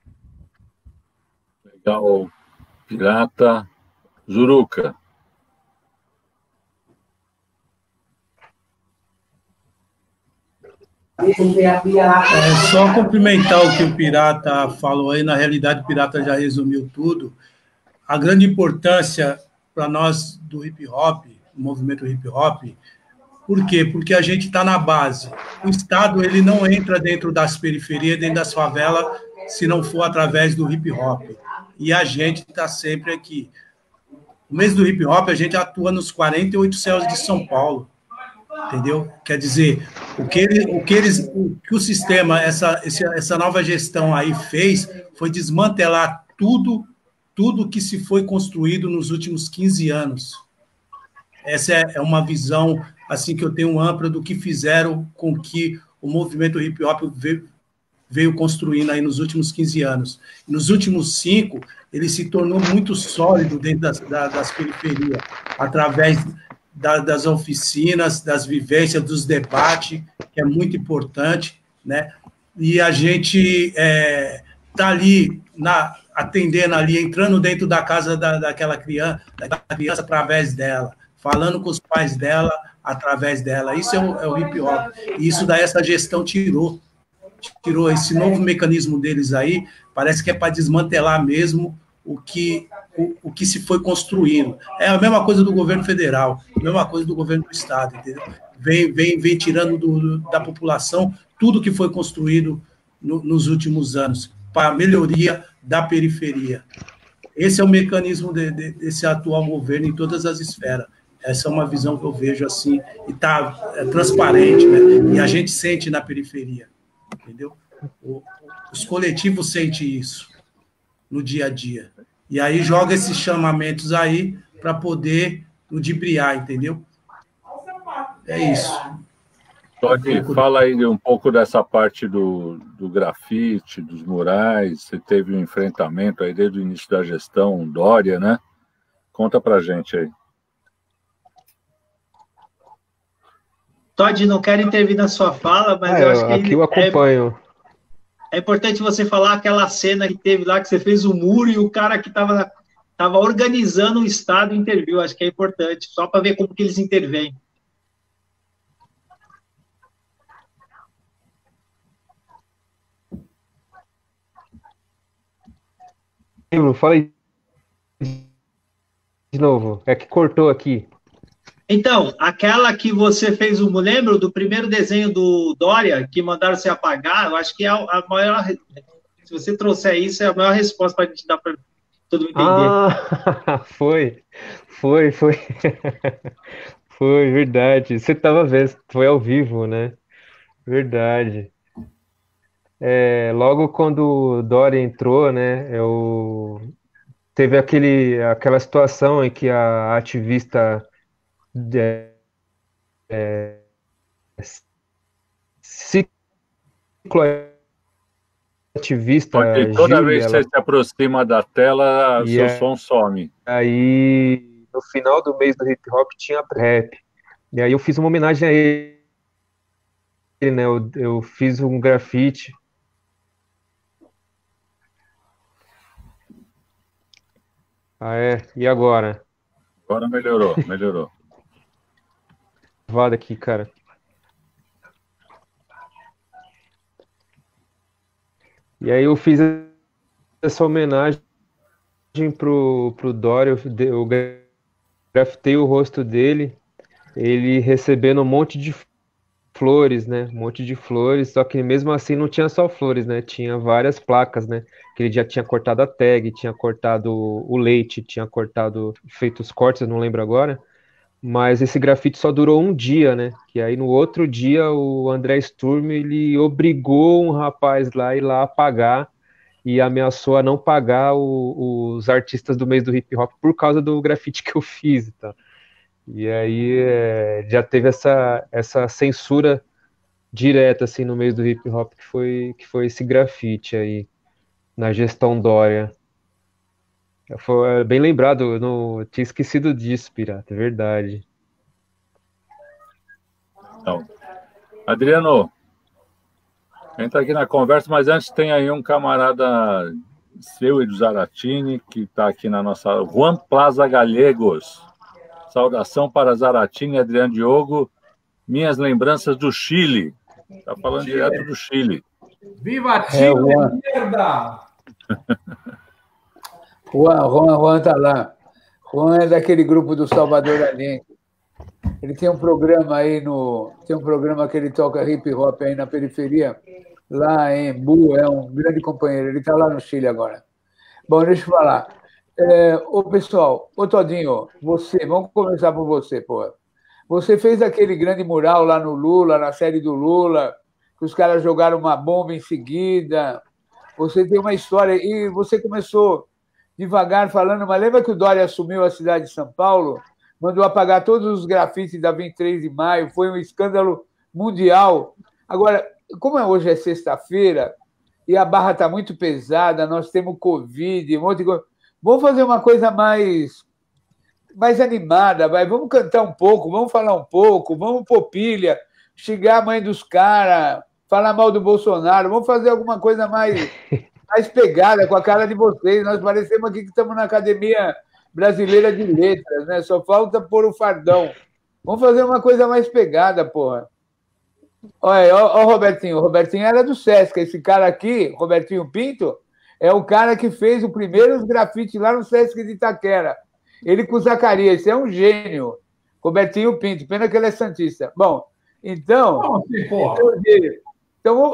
Legal. Pirata. Zuruca. É só complementar o que o Pirata falou aí. Na realidade, o Pirata já resumiu tudo. A grande importância para nós do hip-hop, do movimento hip-hop, por quê? Porque a gente está na base. O Estado ele não entra dentro das periferias, dentro das favelas, se não for através do hip-hop. E a gente está sempre aqui. No mês do hip-hop, a gente atua nos quarenta e oito céus de São Paulo. Entendeu? Quer dizer, o que, ele, o, que eles, o que o sistema, essa, essa nova gestão aí fez, foi desmantelar tudo, tudo que se foi construído nos últimos quinze anos. Essa é, é uma visão assim que eu tenho ampla do que fizeram com que o movimento hip-hop veio, veio construindo aí nos últimos quinze anos. Nos últimos cinco, ele se tornou muito sólido dentro das, das periferias, através da, das oficinas, das vivências, dos debates, que é muito importante, né? E a gente está é, ali, na, atendendo ali, entrando dentro da casa da, daquela criança, da criança através dela, falando com os pais dela, através dela. Isso é o, é o hip-hop. E isso daí essa gestão tirou. Tirou esse novo mecanismo deles aí, parece que é para desmantelar mesmo o que, o, o que se foi construindo. É a mesma coisa do governo federal, a mesma coisa do governo do estado, entendeu? Vem, vem, vem tirando do, da população tudo que foi construído no, nos últimos anos, para a melhoria da periferia. Esse é o mecanismo de, de, desse atual governo em todas as esferas. Essa é uma visão que eu vejo assim, e está é, transparente, né? E a gente sente na periferia. Entendeu? O, os coletivos sentem isso no dia a dia. E aí joga esses chamamentos aí para poder ludibriar, entendeu? É isso. Todd, fala aí um pouco dessa parte do, do grafite, dos murais. Você teve um enfrentamento aí desde o início da gestão Dória, né? Conta pra gente aí. Todd, não quero intervir na sua fala, mas ah, eu acho que... Aqui eu acompanho. É, é importante você falar aquela cena que teve lá, que você fez o muro e o cara que estava tava organizando o Estado interviu. Acho que é importante, só para ver como que eles intervêm. Fala aí de novo. É que cortou aqui. Então, aquela que você fez, o lembro do primeiro desenho do Dória, que mandaram você apagar, eu acho que é a maior, se você trouxer isso, é a maior resposta para a gente dar para todo mundo entender. Ah, foi, foi, foi, foi, verdade, você estava vendo, foi ao vivo, né, verdade. É, logo quando o Dória entrou, né, eu... teve aquele, aquela situação em que a ativista... É, é, cicloativista Porque toda Gil, vez que ela... você se aproxima da tela, e seu é... som some. Aí, no final do mês do hip hop, tinha rap. E aí eu fiz uma homenagem a ele, né? Eu, eu fiz um grafite. Ah, é? E agora? Agora melhorou, melhorou. Vada aqui, cara. E aí eu fiz essa homenagem pro, pro Dória, eu grafitei o rosto dele, ele recebendo um monte de flores, né? Um monte de flores, só que mesmo assim não tinha só flores, né? Tinha várias placas, né? Que ele já tinha cortado a tag, tinha cortado o leite, tinha cortado, feito os cortes, eu não lembro agora. Mas esse grafite só durou um dia, né? Que aí no outro dia o André Sturm, ele obrigou um rapaz lá a ir lá apagar e ameaçou a não pagar o, os artistas do mês do hip hop por causa do grafite que eu fiz e tal. E aí é, já teve essa, essa censura direta assim no mês do hip hop que foi, que foi esse grafite aí na gestão Dória. Foi bem lembrado, eu não eu tinha esquecido disso, Pirata, é verdade. Então, Adriano, entra aqui na conversa, mas antes tem aí um camarada seu e do Zaratini, que está aqui na nossa... Juan Plaza Gallegos. Saudação para Zaratini e Adriano Diogo. Minhas lembranças do Chile. Está falando Chile. Direto do Chile. Viva Chile, é, merda! Juan, Juan, Juan tá lá. Juan é daquele grupo do Salvador Allende. Ele tem um programa aí no... Tem um programa que ele toca hip hop aí na periferia, lá em Bu, é um grande companheiro. Ele está lá no Chile agora. Bom, deixa eu falar. É, ô, pessoal, ô Todinho, você, vamos começar por você, pô. Você fez aquele grande mural lá no Lula, na série do Lula, que os caras jogaram uma bomba em seguida. Você tem uma história, e você começou devagar falando, mas lembra que o Dória assumiu a cidade de São Paulo, mandou apagar todos os grafites da vinte e três de maio, foi um escândalo mundial. Agora, como hoje é sexta-feira, e a barra está muito pesada, nós temos Covid, um monte de coisa. Vamos fazer uma coisa mais, mais animada, vai. Vamos cantar um pouco, vamos falar um pouco, vamos pôr pilha, xingar a mãe dos caras, falar mal do Bolsonaro, vamos fazer alguma coisa mais, mais pegada com a cara de vocês. Nós parecemos aqui que estamos na Academia Brasileira de Letras, né? Só falta pôr o fardão. Vamos fazer uma coisa mais pegada, porra. Olha, ó, ó, Robertinho, o Robertinho era do Sesc, esse cara aqui, Robertinho Pinto, é o cara que fez o primeiro grafite lá no Sesc de Itaquera. Ele com o Zacarias, esse é um gênio. Robertinho Pinto, pena que ele é santista. Bom, então... Como assim, porra? Então, vamos...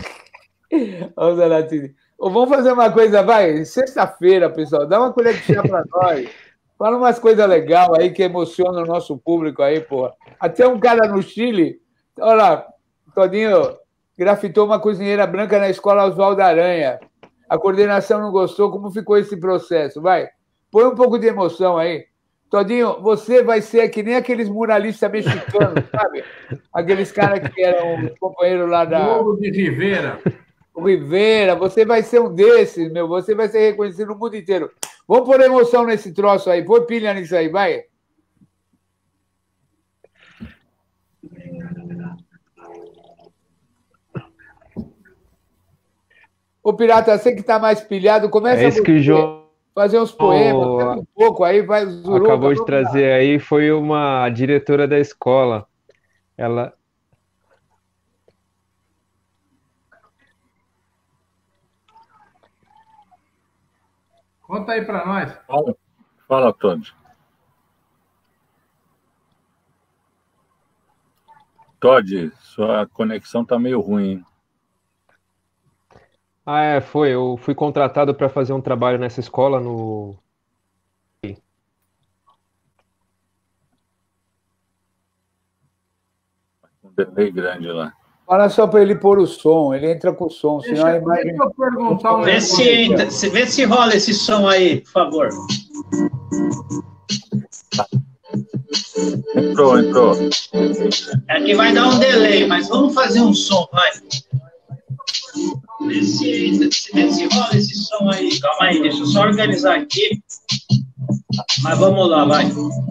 Vamos, Zaratini. Vamos fazer uma coisa, vai, sexta-feira, pessoal, dá uma colher de chá para nós. Fala umas coisas legais aí que emocionam o nosso público aí, porra. Até um cara no Chile, olha lá, Todinho grafitou uma cozinheira branca na escola Oswaldo Aranha. A coordenação não gostou, como ficou esse processo? Vai, põe um pouco de emoção aí. Todinho, você vai ser que nem aqueles muralistas mexicanos, sabe? Aqueles caras que eram companheiros lá da... Lobo de Rivera. O Rivera, você vai ser um desses, meu. Você vai ser reconhecido no mundo inteiro. Vamos pôr emoção nesse troço aí. Põe pilha nisso aí, vai. Ô, Pirata, você que está mais pilhado, começa é isso a que o João... fazer uns poemas, oh, um pouco aí, vai... Zuruca, acabou de trazer lá. Aí, foi uma diretora da escola. Ela... Conta aí para nós. Fala, fala Todd. Todd, sua conexão está meio ruim. Ah, é, foi. Eu fui contratado para fazer um trabalho nessa escola no... Um delay grande lá. Fala só para ele pôr o som, ele entra com o som, deixa, senão a imagem... Deixa eu perguntar um vê, se entra, vê se rola esse som aí, por favor. Entrou, entrou. É que vai dar um delay, mas vamos fazer um som, vai. Vê se, vê se rola esse som aí. Calma aí, deixa eu só organizar aqui. Mas vamos lá, vai.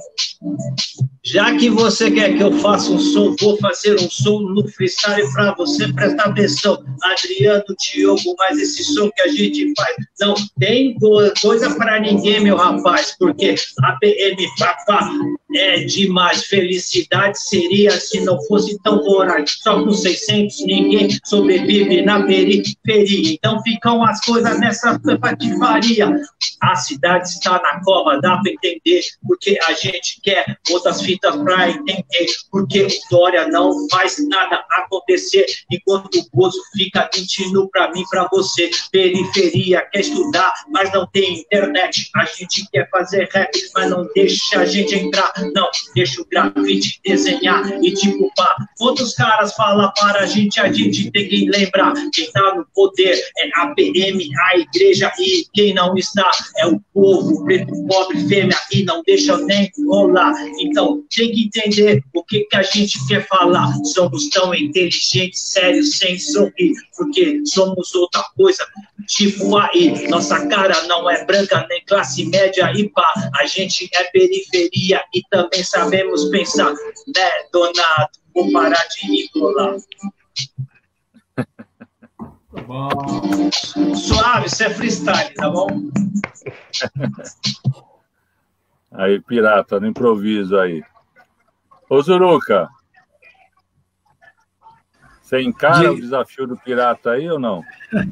Já que você quer que eu faça um som, vou fazer um som no freestyle para você prestar atenção. Adriano, Diogo, mas esse som que a gente faz não tem coisa para ninguém, meu rapaz, porque a P M papá é demais. Felicidade seria se não fosse tão moral. Só com seiscentos ninguém sobrevive na periferia. Então ficam as coisas nessa patifaria. A cidade está na cova, dá pra entender, porque a gente quer outras fitas pra entender, porque o Dória não faz nada acontecer, enquanto o Bozo fica mentindo pra mim, pra você. Periferia quer estudar, mas não tem internet. A gente quer fazer rap, mas não deixa a gente entrar. Não, deixa o grafite desenhar e te culpar. Outros caras falam para a gente, a gente tem que lembrar. Quem tá no poder é a P M, a igreja, e quem não está é o povo, preto, pobre, fêmea, e não deixa nem rolar. Então, tem que entender o que, que a gente quer falar. Somos tão inteligentes, sérios, sem sorrir, porque somos outra coisa. Tipo aí, nossa cara não é branca, nem classe média e pá. A gente é periferia e também sabemos pensar, né, Donato? Vou parar de enrolar. Bom. Suave, isso é freestyle, tá bom? Aí, pirata, no improviso aí. Ô, Zuruca, você encara o desafio do pirata aí ou não?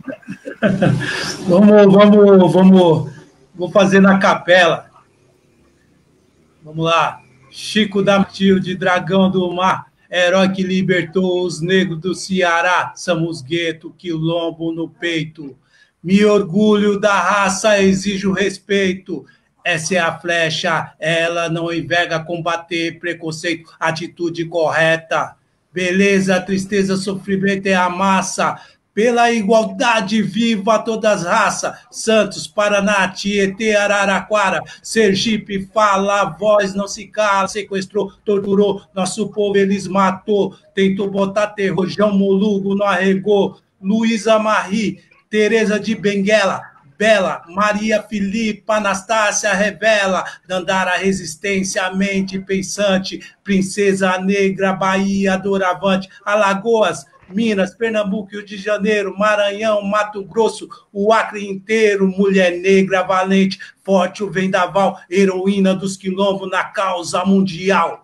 Vamos, vamos, vamos, vou fazer na capela. Vamos lá. Chico da Matilde, dragão do mar, herói que libertou os negros do Ceará. Somos gueto, quilombo no peito. Me orgulho da raça, exijo respeito. Essa é a flecha, ela não enverga combater preconceito, atitude correta. Beleza, tristeza, sofrimento é a massa. Pela igualdade viva todas as raças. Santos, Paraná, Tietê, Araraquara, Sergipe, fala, a voz não se cala. Sequestrou, torturou, nosso povo eles matou. Tentou botar terror, João Molugo não arregou. Luísa Marie, Tereza de Benguela, Bela, Maria Filipa, Anastácia Revela, Dandara Resistência, mente pensante, Princesa Negra, Bahia, Doravante, Alagoas, Minas, Pernambuco, Rio de Janeiro, Maranhão, Mato Grosso, o Acre inteiro, mulher negra valente, forte o vendaval, heroína dos quilombos na causa mundial.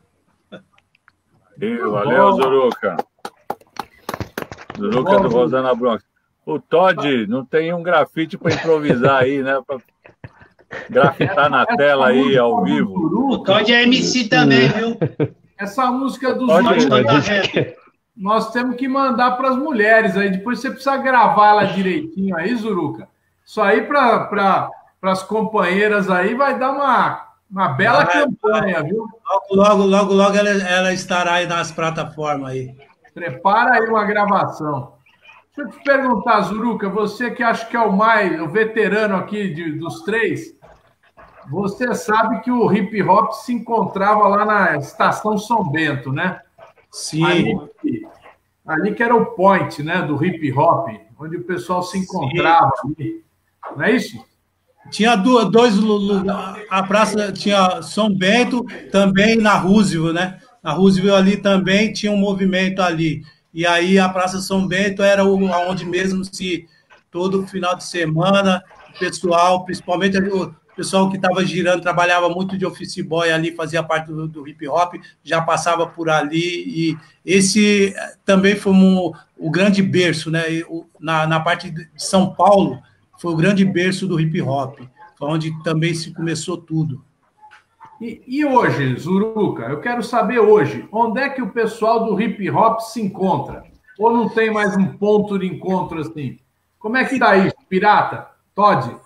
Valeu, Zuruca. Zuruca do Rosana Bronx. O Todd não tem um grafite para improvisar aí, né? Para grafitar na tela aí, ao vivo. O Todd é M C também, viu? Essa música dos Todd, nós temos que mandar para as mulheres aí. Depois você precisa gravar ela direitinho aí, Zuruca. Isso aí para pra, as companheiras aí vai dar uma, uma bela ah, campanha, viu? Logo, logo, logo ela, ela estará aí nas plataformas aí. Prepara aí uma gravação. Deixa eu te perguntar, Zuruca, você que acha que é o mais o veterano aqui de, dos três, você sabe que o hip hop se encontrava lá na Estação São Bento, né? Sim. Ali, ali que era o point, né, do hip hop, onde o pessoal se encontrava ali. Não é isso? Tinha dois lugares. A praça tinha São Bento, também na Roosevelt, né? Na Roosevelt ali também tinha um movimento ali. E aí a Praça São Bento era onde mesmo se, todo final de semana, o pessoal, principalmente o pessoal que estava girando, trabalhava muito de office boy ali, fazia parte do, do hip hop, já passava por ali. E esse também foi um, o grande berço, né? Na, na parte de São Paulo, foi o grande berço do hip hop, foi onde também se começou tudo. E, e hoje, Zuruca, eu quero saber hoje, onde é que o pessoal do hip hop se encontra? Ou não tem mais um ponto de encontro assim? Como é que tá isso, pirata? Todd?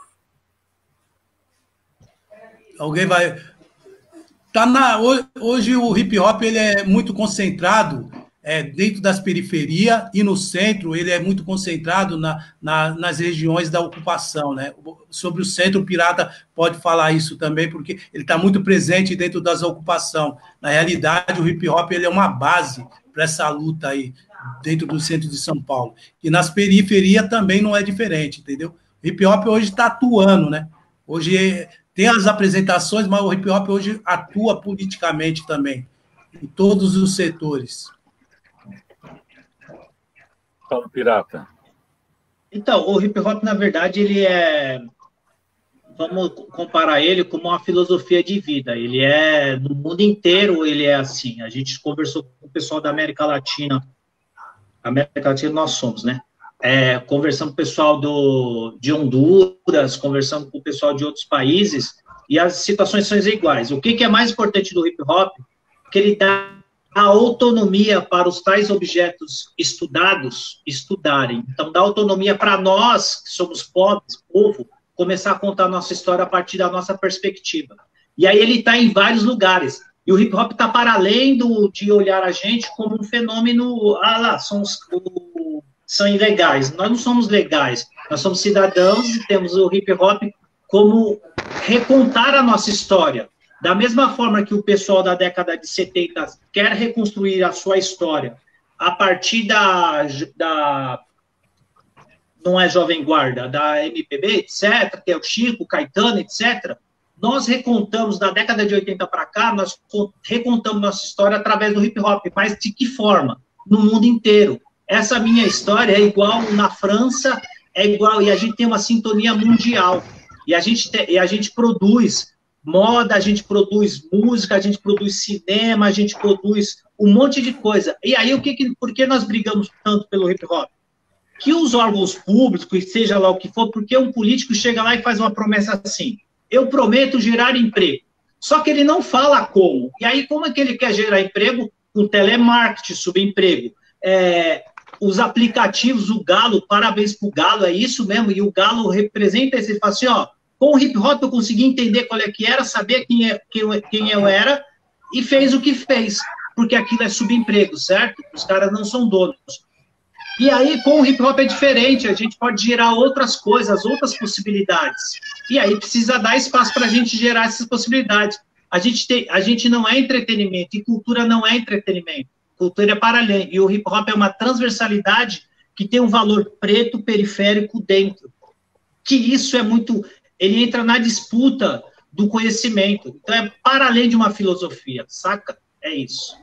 Alguém vai... Tá na... Hoje o hip hop ele é muito concentrado é, dentro das periferias e no centro ele é muito concentrado na, na, nas regiões da ocupação, né? Sobre o centro, o pirata pode falar isso também, porque ele está muito presente dentro das ocupações. Na realidade, o hip hop ele é uma base para essa luta aí, dentro do centro de São Paulo. E nas periferias também não é diferente, entendeu? O hip hop hoje está atuando, né? Hoje tem as apresentações, mas o hip hop hoje atua politicamente também, em todos os setores. Fala, pirata. Então, o hip hop, na verdade, ele é vamos comparar ele com uma filosofia de vida. Ele é, no mundo inteiro, ele é assim. A gente conversou com o pessoal da América Latina. América Latina nós somos, né? É, conversando com o pessoal do, de Honduras, conversando com o pessoal de outros países, e as situações são iguais. O que, que é mais importante do hip-hop? Que ele dá a autonomia para os tais objetos estudados estudarem. Então, dá autonomia para nós, que somos pobres, povo, começar a contar a nossa história a partir da nossa perspectiva. E aí ele está em vários lugares. E o hip-hop está para além do, de olhar a gente como um fenômeno, ah lá, são, os, o, são ilegais. Nós não somos legais, nós somos cidadãos e temos o hip-hop como recontar a nossa história. Da mesma forma que o pessoal da década de setenta quer reconstruir a sua história a partir da... da não é Jovem Guarda, da M P B, etcétera, que é o Chico, o Caetano, etcétera, nós recontamos, da década de oitenta para cá, nós recontamos nossa história através do hip-hop, mas de que forma? No mundo inteiro. Essa minha história é igual na França, é igual, e a gente tem uma sintonia mundial, e a gente, te, e a gente produz moda, a gente produz música, a gente produz cinema, a gente produz um monte de coisa. E aí, o que, por que nós brigamos tanto pelo hip-hop? Que os órgãos públicos, seja lá o que for, porque um político chega lá e faz uma promessa assim, eu prometo gerar emprego, só que ele não fala como, e aí como é que ele quer gerar emprego? Com telemarketing, subemprego, é, os aplicativos, o Galo, parabéns pro Galo, é isso mesmo, e o Galo representa isso, ele fala assim, ó, com o hip-hop eu consegui entender qual é que era, saber quem, é, quem, quem eu era, e fez o que fez, porque aquilo é subemprego, certo? Os caras não são donos. E aí, com o hip-hop é diferente, a gente pode gerar outras coisas, outras possibilidades. E aí precisa dar espaço para a gente gerar essas possibilidades. A gente, tem, a gente não é entretenimento, e cultura não é entretenimento. Cultura é para além. E o hip-hop é uma transversalidade que tem um valor preto periférico dentro. Que isso é muito... Ele entra na disputa do conhecimento. Então, é para além de uma filosofia, saca? É isso.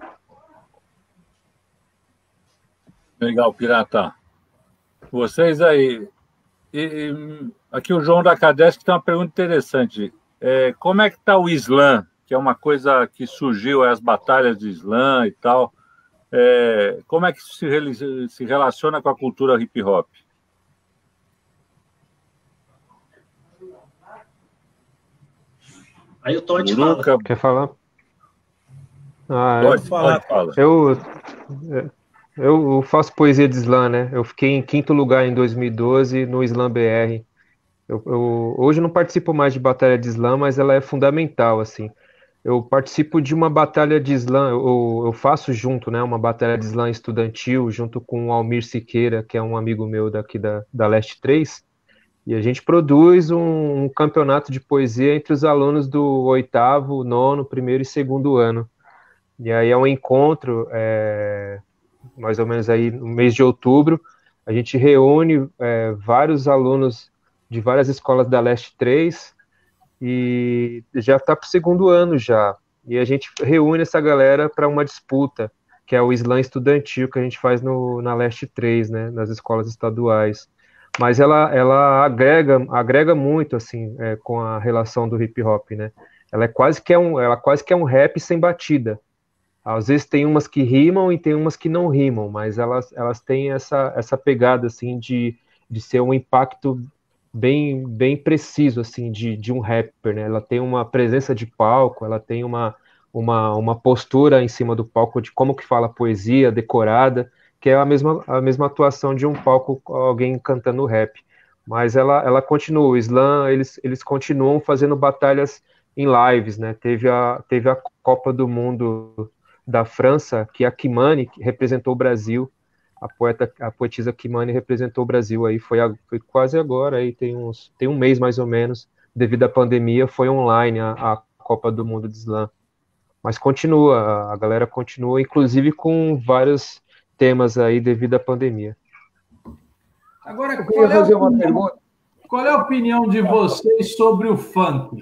Legal, Pirata. Vocês aí... E, e, aqui o João da Cadesc tem uma pergunta interessante. É, como é que está o Islã, que é uma coisa que surgiu, as batalhas de Islã e tal. É, como é que isso se, se relaciona com a cultura hip-hop? Aí o Todd fala. Quer falar? Ah, pode eu, falar. Fala. Eu, eu faço poesia de Islã, né? Eu fiquei em quinto lugar em dois mil e doze no Islã B R. Eu, eu, hoje não participo mais de batalha de Islã, mas ela é fundamental, assim. Eu participo de uma batalha de Islã, eu, eu faço junto, né, uma batalha de Islã estudantil, junto com o Almir Siqueira, que é um amigo meu daqui da, da Leste três, e a gente produz um, um campeonato de poesia entre os alunos do oitavo, nono, primeiro e segundo ano. E aí é um encontro, é, mais ou menos aí no mês de outubro, a gente reúne é, vários alunos de várias escolas da Leste três, e já está para o segundo ano já, e a gente reúne essa galera para uma disputa, que é o Islã estudantil, que a gente faz no, na Leste três, né, nas escolas estaduais, mas ela, ela agrega, agrega muito, assim, é, com a relação do hip-hop, né, ela é quase que é um, ela quase que é um rap sem batida, às vezes tem umas que rimam e tem umas que não rimam, mas elas, elas têm essa, essa pegada, assim, de, de ser um impacto bem, bem preciso, assim, de, de um rapper, né, ela tem uma presença de palco, ela tem uma, uma, uma postura em cima do palco de como que fala poesia, decorada, que é a mesma, a mesma atuação de um palco, alguém cantando rap, mas ela, ela continua, o Islã, eles, eles continuam fazendo batalhas em lives, né, teve a, teve a Copa do Mundo da França, que a Kimani representou o Brasil, A, poeta, a poetisa Kimani representou o Brasil aí, foi, a, foi quase agora, aí tem, uns, tem um mês mais ou menos, devido à pandemia, foi online a, a Copa do Mundo de Islã. Mas continua, a galera continua, inclusive com vários temas aí devido à pandemia. Agora, eu queria qual, fazer é uma opinião, pergunta. Qual é a opinião de vocês sobre o funk?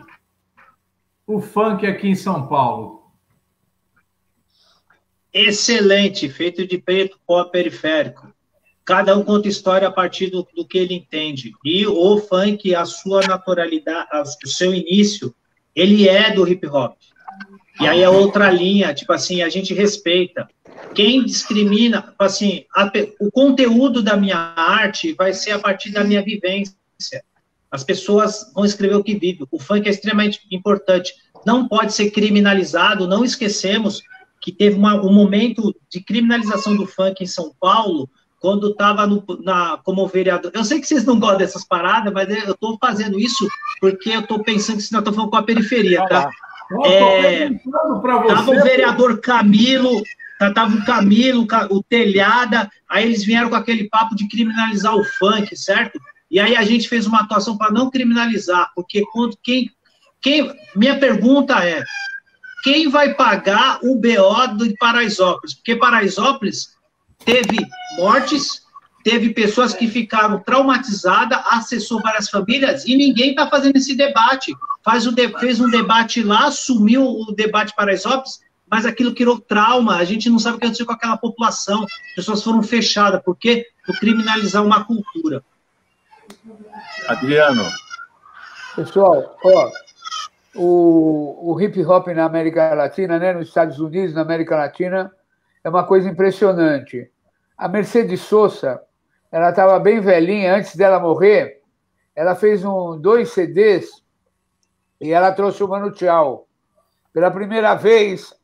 O funk aqui em São Paulo. Excelente, feito de preto pó periférico. cada um conta história a partir do, do que ele entende. E o funk, a sua naturalidade, a, o seu início, ele é do hip hop. E aí é outra linha, tipo assim, a gente respeita. Quem discrimina, tipo assim, a, o conteúdo da minha arte vai ser a partir da minha vivência. As pessoas vão escrever o que vivem. O funk é extremamente importante. Não pode ser criminalizado, não esquecemos que teve uma, um momento de criminalização do funk em São Paulo, quando estava como vereador. Eu sei que vocês não gostam dessas paradas, mas eu estou fazendo isso porque eu estou pensando que senão eu estou falando com a periferia, tá? É, tava o vereador Camilo, tava o Camilo, o Telhada, aí eles vieram com aquele papo de criminalizar o funk, certo? E aí a gente fez uma atuação para não criminalizar, porque quando quem, quem... Minha pergunta é, quem vai pagar o B O de Paraisópolis? Porque Paraisópolis teve mortes, teve pessoas que ficaram traumatizadas, acessou várias famílias e ninguém está fazendo esse debate. Faz o de, fez um debate lá, sumiu o debate Paraisópolis, mas aquilo criou trauma. A gente não sabe o que aconteceu com aquela população. As pessoas foram fechadas. Por quê? Por criminalizar uma cultura. Adriano. Pessoal, ó, o, o hip hop na América Latina, né, nos Estados Unidos, na América Latina, é uma coisa impressionante. A Mercedes Sosa, ela estava bem velhinha, antes dela morrer, ela fez um, dois C Ds e ela trouxe o Manu Chao. Pela primeira vez,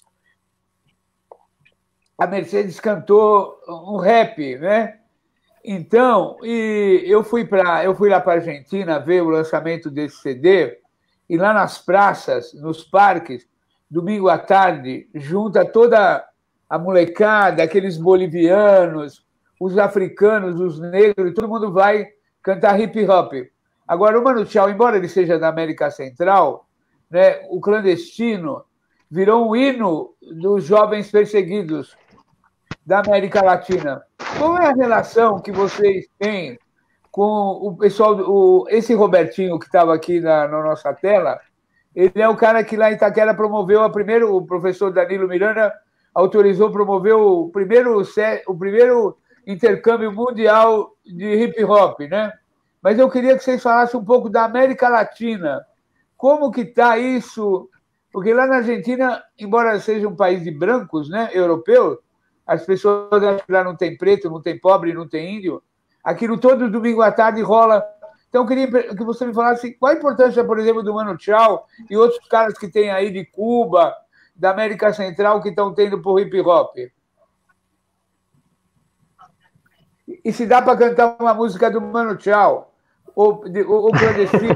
a Mercedes cantou um rap, né? Então, e eu fui para eu fui lá para a Argentina ver o lançamento desse C D, e lá nas praças, nos parques, domingo à tarde, junta toda a molecada, aqueles bolivianos, os africanos, os negros, todo mundo vai cantar hip hop. Agora, o Manu Chao, embora ele seja da América Central, né, o clandestino virou um hino dos jovens perseguidos da América Latina. Qual é a relação que vocês têm com o pessoal, o, esse Robertinho que estava aqui na, na nossa tela? Ele é o cara que lá em Itaquera promoveu a primeiro, o professor Danilo Miranda autorizou, promoveu o primeiro, o primeiro intercâmbio mundial de hip hop, né? Mas eu queria que vocês falassem um pouco da América Latina. Como que está isso? Porque lá na Argentina, embora seja um país de brancos, né, europeu, as pessoas acham que lá não tem preto, não tem pobre, não tem índio. Aquilo todo domingo à tarde rola. Então, eu queria que você me falasse qual a importância, por exemplo, do Manu Chao e outros caras que tem aí de Cuba, da América Central, que estão tendo por hip hop. E se dá para cantar uma música do Manu Chao, ou o clandestino,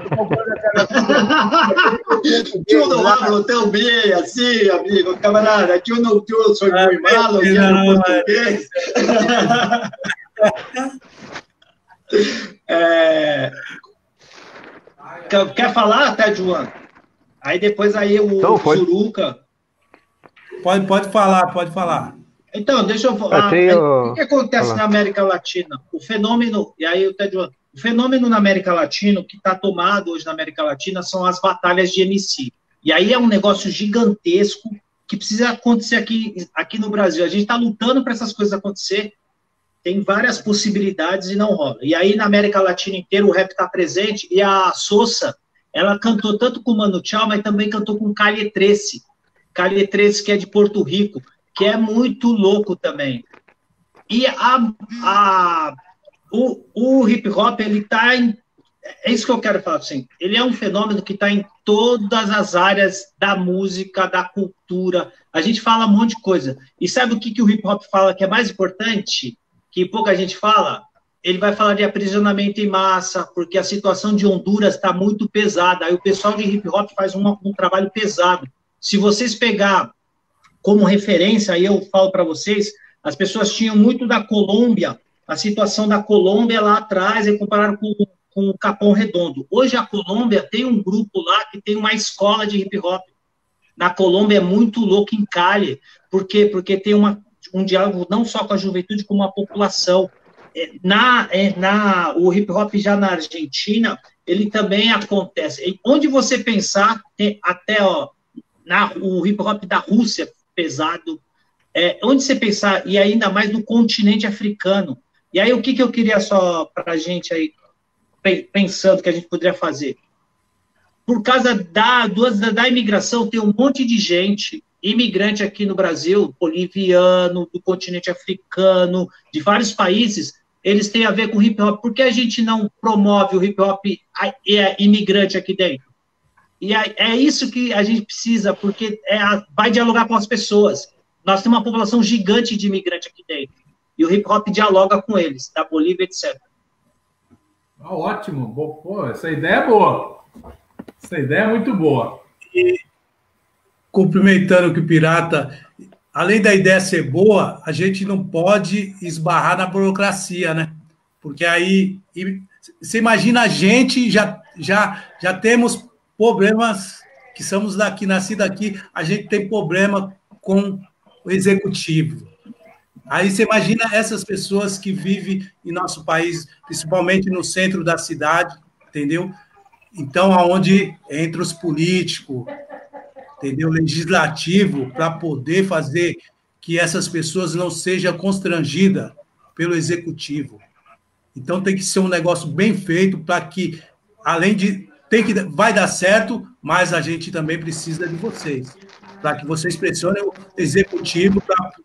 eu não hablo tão bem assim, amigo, camarada, eu não eu sou muito malo, eu não português. É... Quer falar até, João? Aí depois aí o então, Zuruca. Pode, pode falar, pode falar. Então, deixa eu falar. O que acontece na América Latina? O fenômeno, e aí o João, o fenômeno na América Latina, o que está tomado hoje na América Latina são as batalhas de M C. E aí é um negócio gigantesco que precisa acontecer aqui, aqui no Brasil. A gente está lutando para essas coisas acontecer. Tem várias possibilidades e não rola. E aí, na América Latina inteira, o rap está presente. E a Sosa, ela cantou tanto com o Manu Chao, mas também cantou com Calle treze. Calle treze, que é de Porto Rico, que é muito louco também. E a, a, o, o hip-hop, ele está em... É isso que eu quero falar, assim. Ele é um fenômeno que está em todas as áreas da música, da cultura. A gente fala um monte de coisa. E sabe o que, que o hip-hop fala que é mais importante? Que pouca gente fala, ele vai falar de aprisionamento em massa, porque a situação de Honduras está muito pesada. Aí o pessoal de hip-hop faz uma, um trabalho pesado. Se vocês pegar como referência, aí eu falo para vocês, as pessoas tinham muito da Colômbia, a situação da Colômbia lá atrás, e compararam com, com o Capão Redondo. Hoje a Colômbia tem um grupo lá que tem uma escola de hip-hop. Na Colômbia é muito louco em Cali. Por quê? Porque tem uma um diálogo não só com a juventude, como a população. Na, na, o hip-hop já na Argentina, ele também acontece. Onde você pensar, tem até ó, na, o hip-hop da Rússia, pesado, é, onde você pensar, e ainda mais no continente africano, E aí, o que, que eu queria só para a gente aí, pensando que a gente poderia fazer? Por causa da, da, da imigração, tem um monte de gente, imigrante aqui no Brasil, boliviano, do continente africano, de vários países, eles têm a ver com hip hop. Por que a gente não promove o hip hop é, imigrante aqui dentro? E é, é isso que a gente precisa, porque é, vai dialogar com as pessoas. Nós temos uma população gigante de imigrantes aqui dentro. E o hip hop dialoga com eles, da Bolívia, etcétera. Ah, ótimo. Pô, essa ideia é boa. Essa ideia é muito boa. E, cumprimentando que o Pirata, além da ideia ser boa, a gente não pode esbarrar na burocracia, né? Porque aí, você imagina a gente, já, já, já temos problemas, que somos daqui, nascidos aqui, a gente tem problema com o executivo. Aí você imagina essas pessoas que vivem em nosso país, principalmente no centro da cidade, entendeu? Então, aonde entra os políticos, entendeu? Legislativo, para poder fazer que essas pessoas não sejam constrangidas pelo executivo. Então, tem que ser um negócio bem feito para que, além de... Tem que, vai dar certo, mas a gente também precisa de vocês, para que vocês pressionem o executivo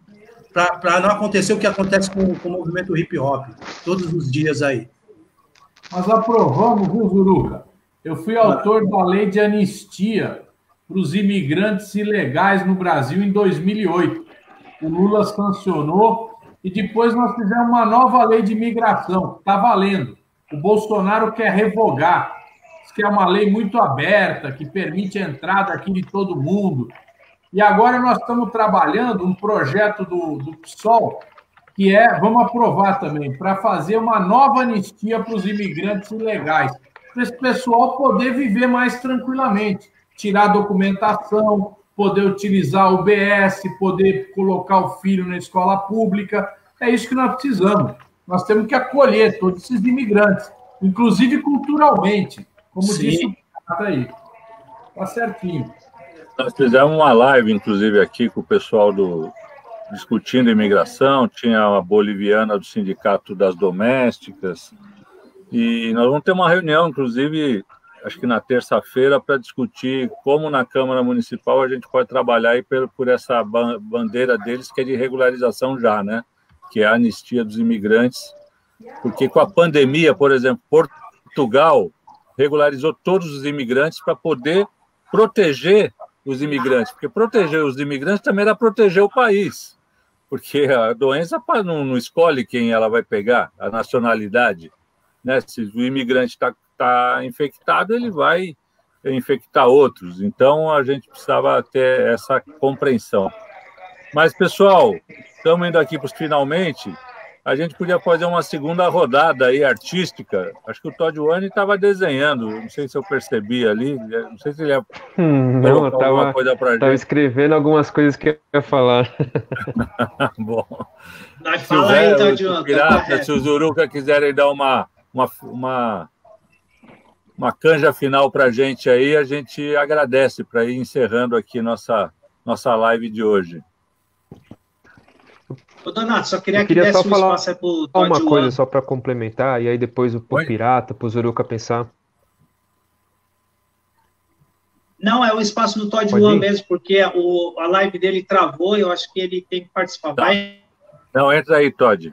para não acontecer o que acontece com, com o movimento hip-hop, todos os dias aí. Nós aprovamos, viu, Zuruca? Eu fui autor da lei de anistia para os imigrantes ilegais no Brasil em dois mil e oito. O Lula sancionou e depois nós fizemos uma nova lei de imigração, que está valendo. O Bolsonaro quer revogar. Diz que é uma lei muito aberta, que permite a entrada aqui de todo mundo. E agora nós estamos trabalhando um projeto do, do P SOL, que é, vamos aprovar também, para fazer uma nova anistia para os imigrantes ilegais, para esse pessoal poder viver mais tranquilamente, tirar documentação, poder utilizar o B S, poder colocar o filho na escola pública. É isso que nós precisamos. Nós temos que acolher todos esses imigrantes, inclusive culturalmente, como Sim. disse o Pirata aí. Está certinho. Nós fizemos uma live, inclusive, aqui com o pessoal do discutindo imigração, tinha a boliviana do Sindicato das Domésticas, e nós vamos ter uma reunião, inclusive, acho que na terça-feira, para discutir como na Câmara Municipal a gente pode trabalhar aí por, por essa bandeira deles, que é de regularização já, né? Que é a anistia dos imigrantes, porque com a pandemia, por exemplo, Portugal regularizou todos os imigrantes para poder proteger os imigrantes, porque proteger os imigrantes também era proteger o país, porque a doença não, não escolhe quem ela vai pegar, a nacionalidade, né? Se o imigrante está tá infectado, ele vai infectar outros, então a gente precisava ter essa compreensão. Mas, pessoal, estamos indo aqui para os finalmente, a gente podia fazer uma segunda rodada aí artística. Acho que o Todd One estava desenhando, não sei se eu percebi ali, não sei se ele ia hum, não, eu tava, coisa pra tava gente. escrevendo algumas coisas que eu ia falar. Bom, Nós fala aí, Todd One. Pirata, se o Zuruca quiserem dar uma, uma, uma, uma canja final para a gente aí, a gente agradece para ir encerrando aqui nossa, nossa live de hoje. Ô, Donato, só queria, eu queria que só desse um falar espaço pro uma Todd coisa One. só para complementar, e aí depois o pro Pirata, pro Zuruca pensar. Não, é o espaço do Todd Pode One ir? mesmo, porque o, a live dele travou e eu acho que ele tem que participar. Tá. Vai. Não, entra aí, Todd.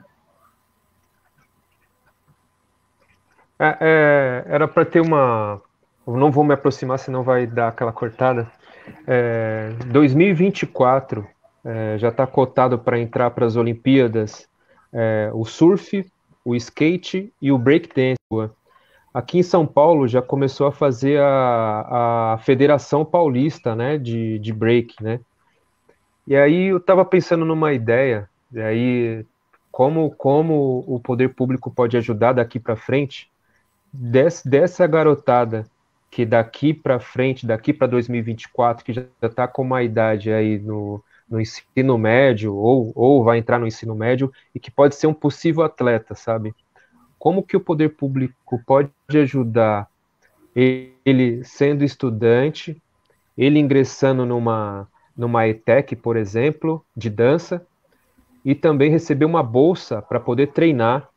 É, é, era para ter uma... Eu não vou me aproximar, senão vai dar aquela cortada. É, dois mil e vinte e quatro... É, já está cotado para entrar para as Olimpíadas é, o surf, o skate e o breakdance. Aqui em São Paulo já começou a fazer a, a Federação Paulista, né, de, de break, né? E aí eu estava pensando numa ideia, e aí como, como o poder público pode ajudar daqui para frente, des, dessa garotada que daqui para frente, daqui para dois mil e vinte e quatro, que já está com uma idade aí no no ensino médio, ou, ou vai entrar no ensino médio, e que pode ser um possível atleta, sabe? Como que o poder público pode ajudar ele sendo estudante, ele ingressando numa, numa E T E C, por exemplo, de dança, e também receber uma bolsa para poder treinar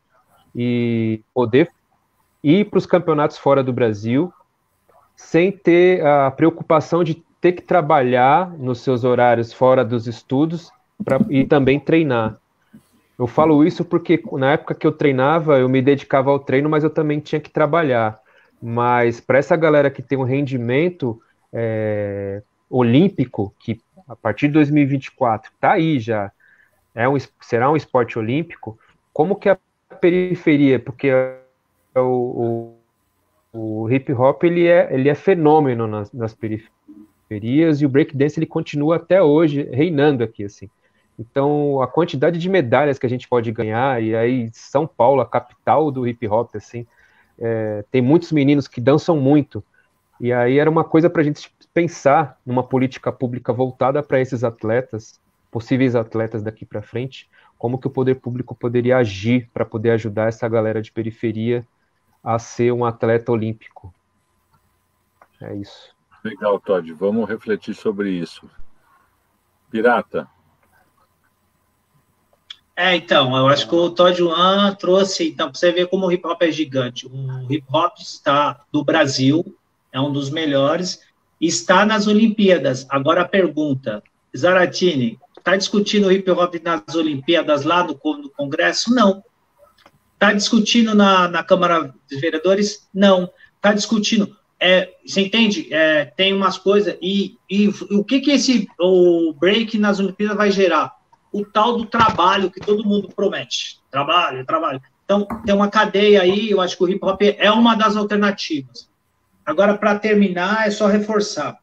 e poder ir para os campeonatos fora do Brasil sem ter a preocupação de ter que trabalhar nos seus horários fora dos estudos pra, e também treinar. Eu falo isso porque na época que eu treinava, eu me dedicava ao treino, mas eu também tinha que trabalhar. Mas para essa galera que tem um rendimento é, olímpico, que a partir de dois mil e vinte e quatro está aí já, é um, será um esporte olímpico, como que a periferia, porque o, o, o hip hop ele é, ele é fenômeno nas, nas periferias, e o breakdance ele continua até hoje reinando aqui, assim. Então, a quantidade de medalhas que a gente pode ganhar, e aí São Paulo, a capital do hip hop, assim, é, tem muitos meninos que dançam muito, e aí era uma coisa para a gente pensar numa política pública voltada para esses atletas, possíveis atletas daqui para frente, como que o poder público poderia agir para poder ajudar essa galera de periferia a ser um atleta olímpico. É isso. Legal, Todd. Vamos refletir sobre isso. Pirata. É, então, eu acho que o Todd One trouxe, então, para você ver como o hip hop é gigante. O hip hop está do Brasil, é um dos melhores, está nas Olimpíadas. Agora a pergunta, Zaratini, está discutindo o hip hop nas Olimpíadas lá no, no Congresso? Não. Está discutindo na, na Câmara dos Vereadores? Não. Está discutindo. É, você entende? É, tem umas coisas. E, e o que, que esse o break nas Olimpíadas vai gerar? O tal do trabalho que todo mundo promete. Trabalho, trabalho. Então, tem uma cadeia aí, eu acho que o hip hop é uma das alternativas. Agora, para terminar, é só reforçar.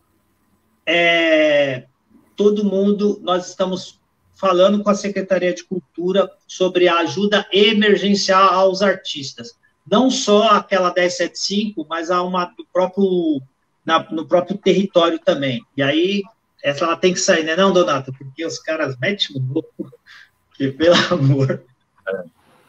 É, todo mundo, nós estamos falando com a Secretaria de Cultura sobre a ajuda emergencial aos artistas. Não só aquela dez setenta e cinco, mas a uma do próprio, na, no próprio território também. E aí, essa ela tem que sair, né, não, Donato? Porque os caras metem o louco, que pelo amor. É.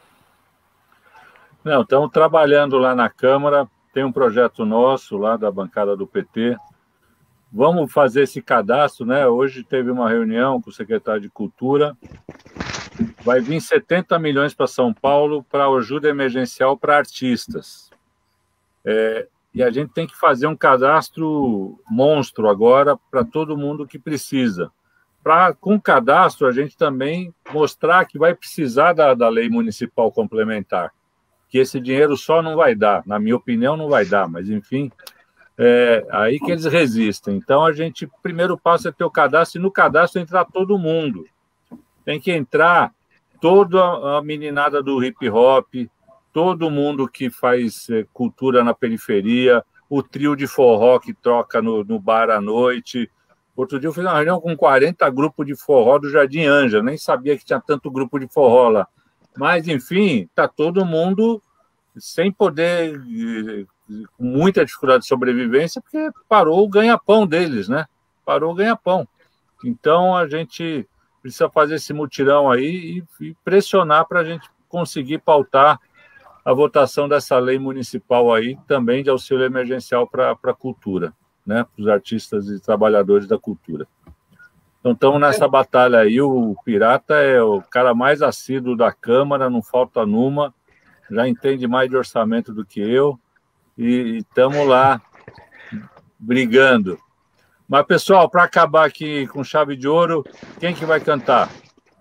Não, estamos trabalhando lá na Câmara, tem um projeto nosso lá da bancada do P T. Vamos fazer esse cadastro, né? Hoje teve uma reunião com o secretário de Cultura. Vai vir setenta milhões para São Paulo para ajuda emergencial para artistas. É, e a gente tem que fazer um cadastro monstro agora para todo mundo que precisa. Pra, com o cadastro, a gente também mostrar que vai precisar da, da lei municipal complementar, que esse dinheiro só não vai dar. Na minha opinião, não vai dar, mas, enfim, é aí que eles resistem. Então, a gente, primeiro passo é ter o cadastro, e no cadastro entrar todo mundo. Tem que entrar toda a meninada do hip-hop, todo mundo que faz é, cultura na periferia, o trio de forró que troca no, no bar à noite. Outro dia eu fiz uma reunião com quarenta grupos de forró do Jardim Anja, nem sabia que tinha tanto grupo de forró lá. Mas, enfim, está todo mundo sem poder, com muita dificuldade de sobrevivência, porque parou o ganha-pão deles, né? Parou o ganha-pão. Então, a gente precisa fazer esse mutirão aí e, e pressionar para a gente conseguir pautar a votação dessa lei municipal aí, também de auxílio emergencial para a cultura, né? Para os artistas e trabalhadores da cultura. Então, estamos nessa batalha aí. O Pirata é o cara mais assíduo da Câmara, não falta numa, já entende mais de orçamento do que eu, e estamos lá brigando. Mas, pessoal, para acabar aqui com chave de ouro, quem que vai cantar?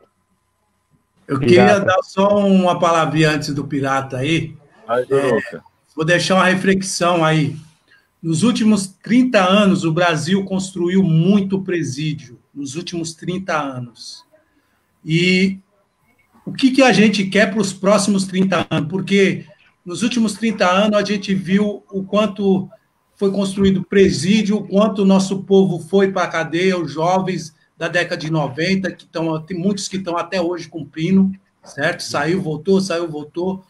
Eu queria dar só uma palavrinha antes do Pirata aí. Ai, é, vou deixar uma reflexão aí. Nos últimos trinta anos, o Brasil construiu muito presídio. Nos últimos trinta anos. E o que, que a gente quer para os próximos trinta anos? Porque nos últimos trinta anos a gente viu o quanto foi construído presídio, o quanto o nosso povo foi para a cadeia, os jovens da década de noventa, que estão, tem muitos que estão até hoje cumprindo, certo? Saiu, voltou, saiu, voltou.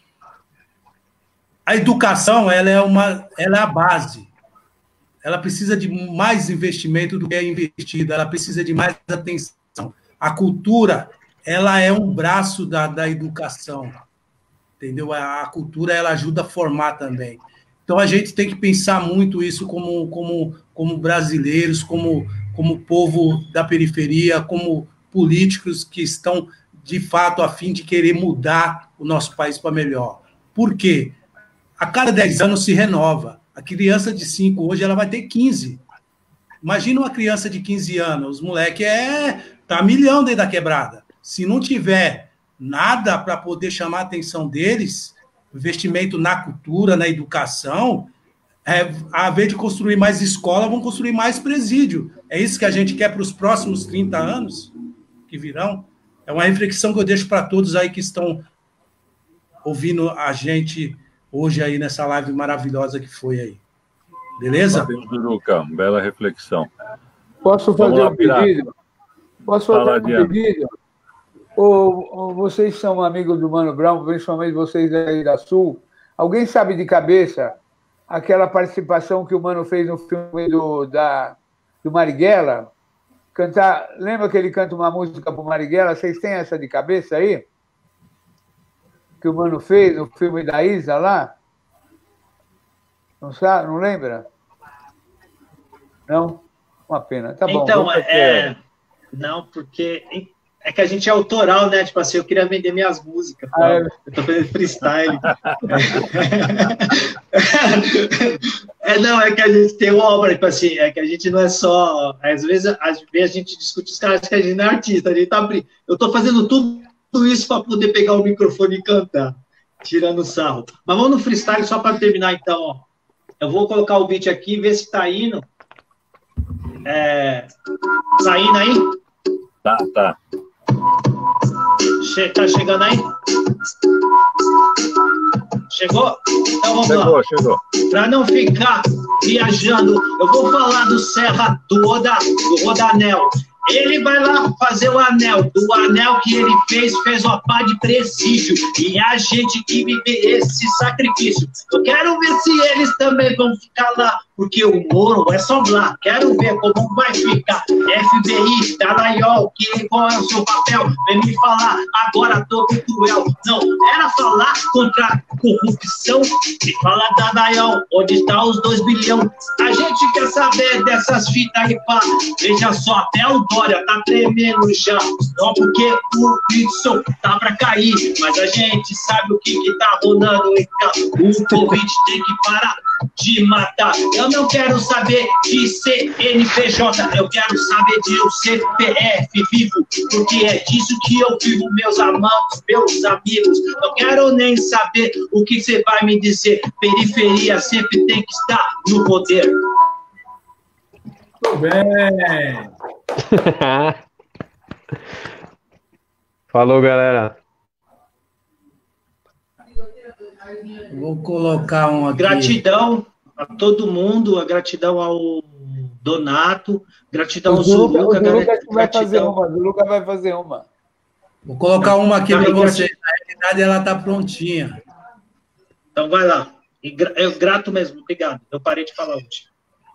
A educação, ela é, uma, ela é a base. Ela precisa de mais investimento do que é investido, ela precisa de mais atenção. A cultura, ela é um braço da, da educação, entendeu? A, a cultura, ela ajuda a formar também. Então, a gente tem que pensar muito isso como, como, como brasileiros, como, como povo da periferia, como políticos que estão de fato, a fim de querer mudar o nosso país para melhor. Por quê? A cada dez anos se renova. A criança de cinco hoje ela vai ter quinze. Imagina uma criança de quinze anos, os moleques é tá milhão dentro da quebrada. Se não tiver nada para poder chamar a atenção deles, investimento na cultura, na educação, é, a vez de construir mais escola, vão construir mais presídio. É isso que a gente quer para os próximos trinta anos que virão. É uma reflexão que eu deixo para todos aí que estão ouvindo a gente hoje aí nessa live maravilhosa que foi aí. Beleza? Zuruca, bela reflexão. Posso fazer lá, um pedido? Posso fazer Fala, um Diana. pedido? Ou, ou vocês são amigos do Mano Brown, principalmente vocês aí da Sul. Alguém sabe de cabeça aquela participação que o Mano fez no filme do, da, do Marighella? Cantar, lembra que ele canta uma música pro Marighella? Vocês têm essa de cabeça aí? Que o Mano fez no filme da Isa lá? Não sabe? Não lembra? Não? Uma pena. Tá bom. Então, é... Não, porque... É que a gente é autoral, né? Tipo assim, eu queria vender minhas músicas. Ah, é... Eu tô fazendo freestyle. É, não, é que a gente tem uma obra, tipo assim, é que a gente não é só... Às vezes, às vezes a gente discute os caras que a gente não é artista, a gente tá... Eu tô fazendo tudo, tudo isso para poder pegar o microfone e cantar, tirando sarro. Mas vamos no freestyle só para terminar, então, ó. Eu vou colocar o beat aqui, ver se tá indo. É... Saindo aí? Tá, tá. Che tá chegando aí? Chegou? Então vamos chegou, lá. Chegou, chegou. Para não ficar viajando, eu vou falar do Serra, do, Roda, do Rodanel. Ele vai lá fazer o anel, do anel que ele fez, fez uma pá de prestígio, e a gente que vive esse sacrifício. Eu quero ver se eles também vão ficar lá, porque o Moro é só blá. Quero ver como vai ficar. F B I, Dallagnol, que qual é o seu papel? Vem me falar agora todo cruel. Não, era falar contra a corrupção e falar da Dallagnol, onde está os dois bilhões. A gente quer saber dessas fitas aí, pá. Veja só, até o Dória tá tremendo já. Não porque o Whitson tá pra cair, mas a gente sabe o que que tá rolando em cá. O Covid tem que parar de matar. Eu não quero saber de C N P J, eu quero saber de um C P F vivo, porque é disso que eu vivo, meus amantes, meus amigos. Não quero nem saber o que você vai me dizer. Periferia sempre tem que estar no poder. Tudo bem. Falou, galera. Vou colocar um aqui. Gratidão a todo mundo, a gratidão ao Donato, gratidão ao Zuruca. O Zuruca. vai fazer uma, o Zuruca vai fazer uma. Vou colocar uma aqui para você. Na realidade, ela está prontinha. Então, vai lá. Eu grato mesmo, obrigado. Eu parei de falar hoje.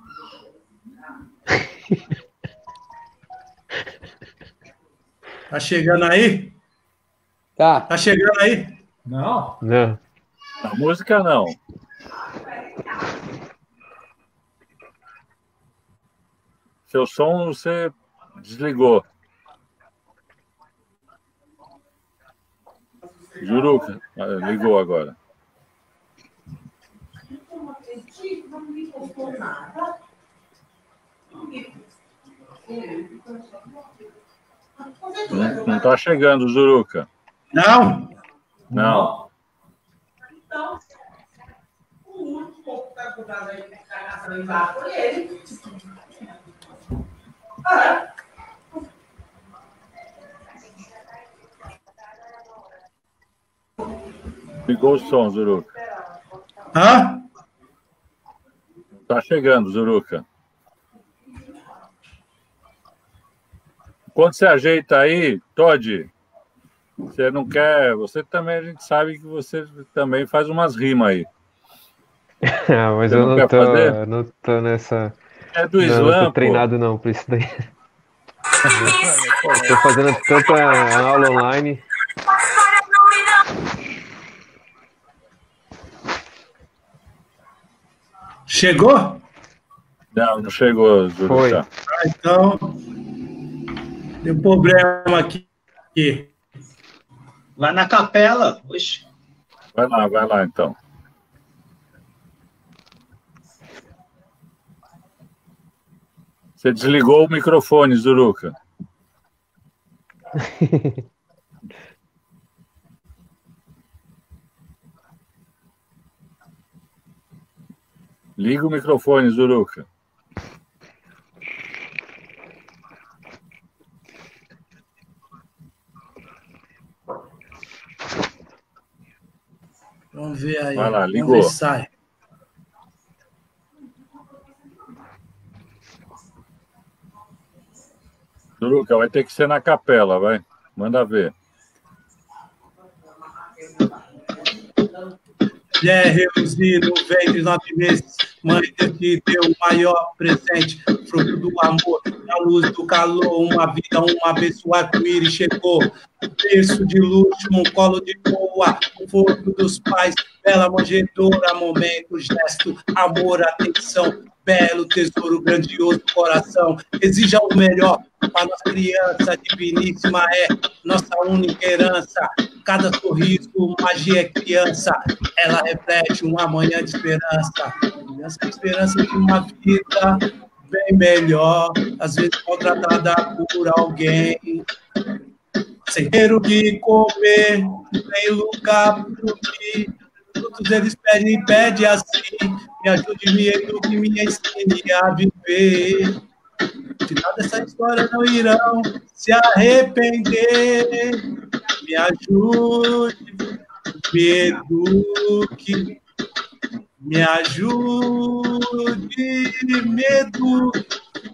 Tá chegando aí? Tá. Tá chegando aí? Não? Não. A música não. Seu som você desligou. Juruca, ligou agora. Não, não tá chegando, Zuruca. Não? Não. Então, o único pouco que está cuidado aí com a caçando embaixo foi ele. Ah. Ligou o som, Zuruca. Hã? Tá chegando, Zuruca. Quando você ajeita aí, Todd, você não quer... Você também, a gente sabe que você também faz umas rimas aí. Ah, mas você eu não, não tô, fazer? não tô nessa... É do não, Islã, não tô treinado não pra isso daí. Tô fazendo tanta aula online. Chegou? Não, não chegou, Zuruca. Foi. Ah, então, tem um problema aqui. Vai na capela. Oxe. Vai lá, vai lá, então. Você desligou o microfone, Zuruca. Liga o microfone, Zuruca. Vamos ver aí. Vai lá, ligou. Vamos ver se sai. Zuruca, vai ter que ser na capela, vai. Manda ver. Mulher reduzir no ventre nove meses, mãe que deu o maior presente, fruto do amor, da luz, do calor, uma vida, um abençoado arco-íris chegou, berço de luxo, um colo de boa, o fogo dos pais, bela manjedoura, momento, gesto, amor, atenção, belo tesouro, grandioso coração, exija o melhor para nossa criança, diviníssima é nossa única herança, cada sorriso, magia é criança, ela reflete uma manhã de esperança, criança de esperança de uma vida bem melhor, às vezes contratada por alguém, sem ter o que comer, sem lugar para dormir, todos eles pedem e pedem assim, me ajude, me eduque, me ensine a viver. No final dessa história não irão se arrepender. Me ajude, me eduque, me ajude, me eduque.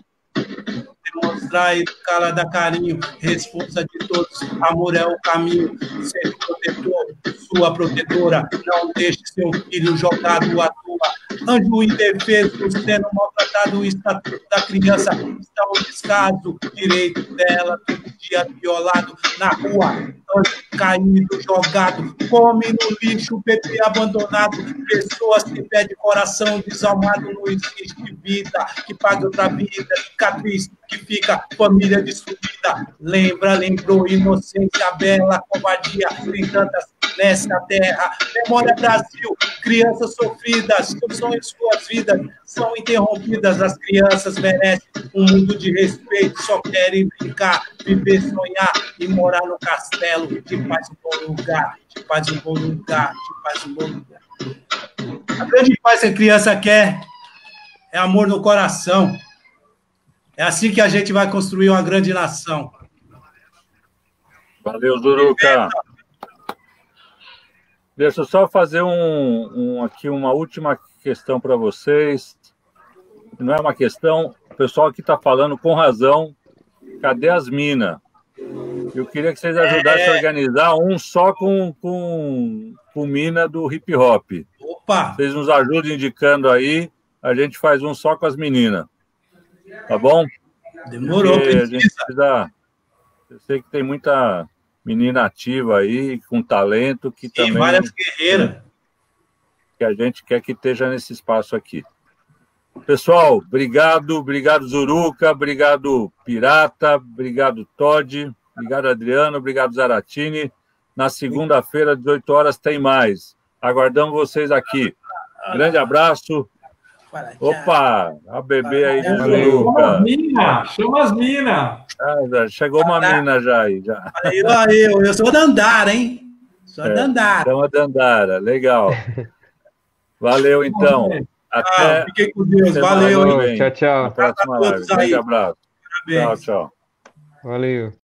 Demonstrar e educar, dar carinho, responsa de todos, amor é o caminho, ser protetor, sua protetora, não deixe seu filho jogado à toa, anjo indefeso, sendo maltratado, o estatuto da criança está um descaso, direito dela, todo dia violado, na rua, anjo caído, jogado, come no lixo, bebê abandonado, pessoas que pedem coração desalmado, não existe vida, que pague outra vida, cicatriz, que fica família destruída, lembra, lembrou, inocência bela, covardia, tem tantas nessa terra, memória Brasil, crianças sofridas, que são em suas vidas, são interrompidas, as crianças merecem um mundo de respeito, só querem brincar, viver, sonhar e morar no castelo, te faz um bom lugar, te faz um bom lugar, te faz um bom lugar. A grande paz que a criança quer é amor no coração. É assim que a gente vai construir uma grande nação. Valeu, Zuruca. Deixa eu só fazer um, um, aqui uma última questão para vocês. Não é uma questão, o pessoal aqui está falando com razão, cadê as minas? Eu queria que vocês ajudassem é... a organizar um só com, com, com mina do hip hop. Opa! Vocês nos ajudem indicando aí, a gente faz um só com as meninas. Tá bom? Demorou, a gente precisa... Eu sei que tem muita menina ativa aí, com talento, que Sim, também... várias guerreiras. Que a gente quer que esteja nesse espaço aqui. Pessoal, obrigado, obrigado Zuruca, obrigado Pirata, obrigado Todd, obrigado Adriano, obrigado Zaratini. Na segunda-feira, às dezoito horas, tem mais. Aguardamos vocês aqui. Grande abraço. Opa, a bebê aí de Zuruca. Chama as minas. Ah, chegou uma mina já aí. Já. Eu, eu, eu sou Dandara, hein? Sou é, Dandara. Então, a Dandara, legal. Valeu, então. Até. Ah, fiquem com Deus, valeu. Tchau, tchau. Na próxima live. Grande abraço. Parabéns. Tchau, tchau. Valeu.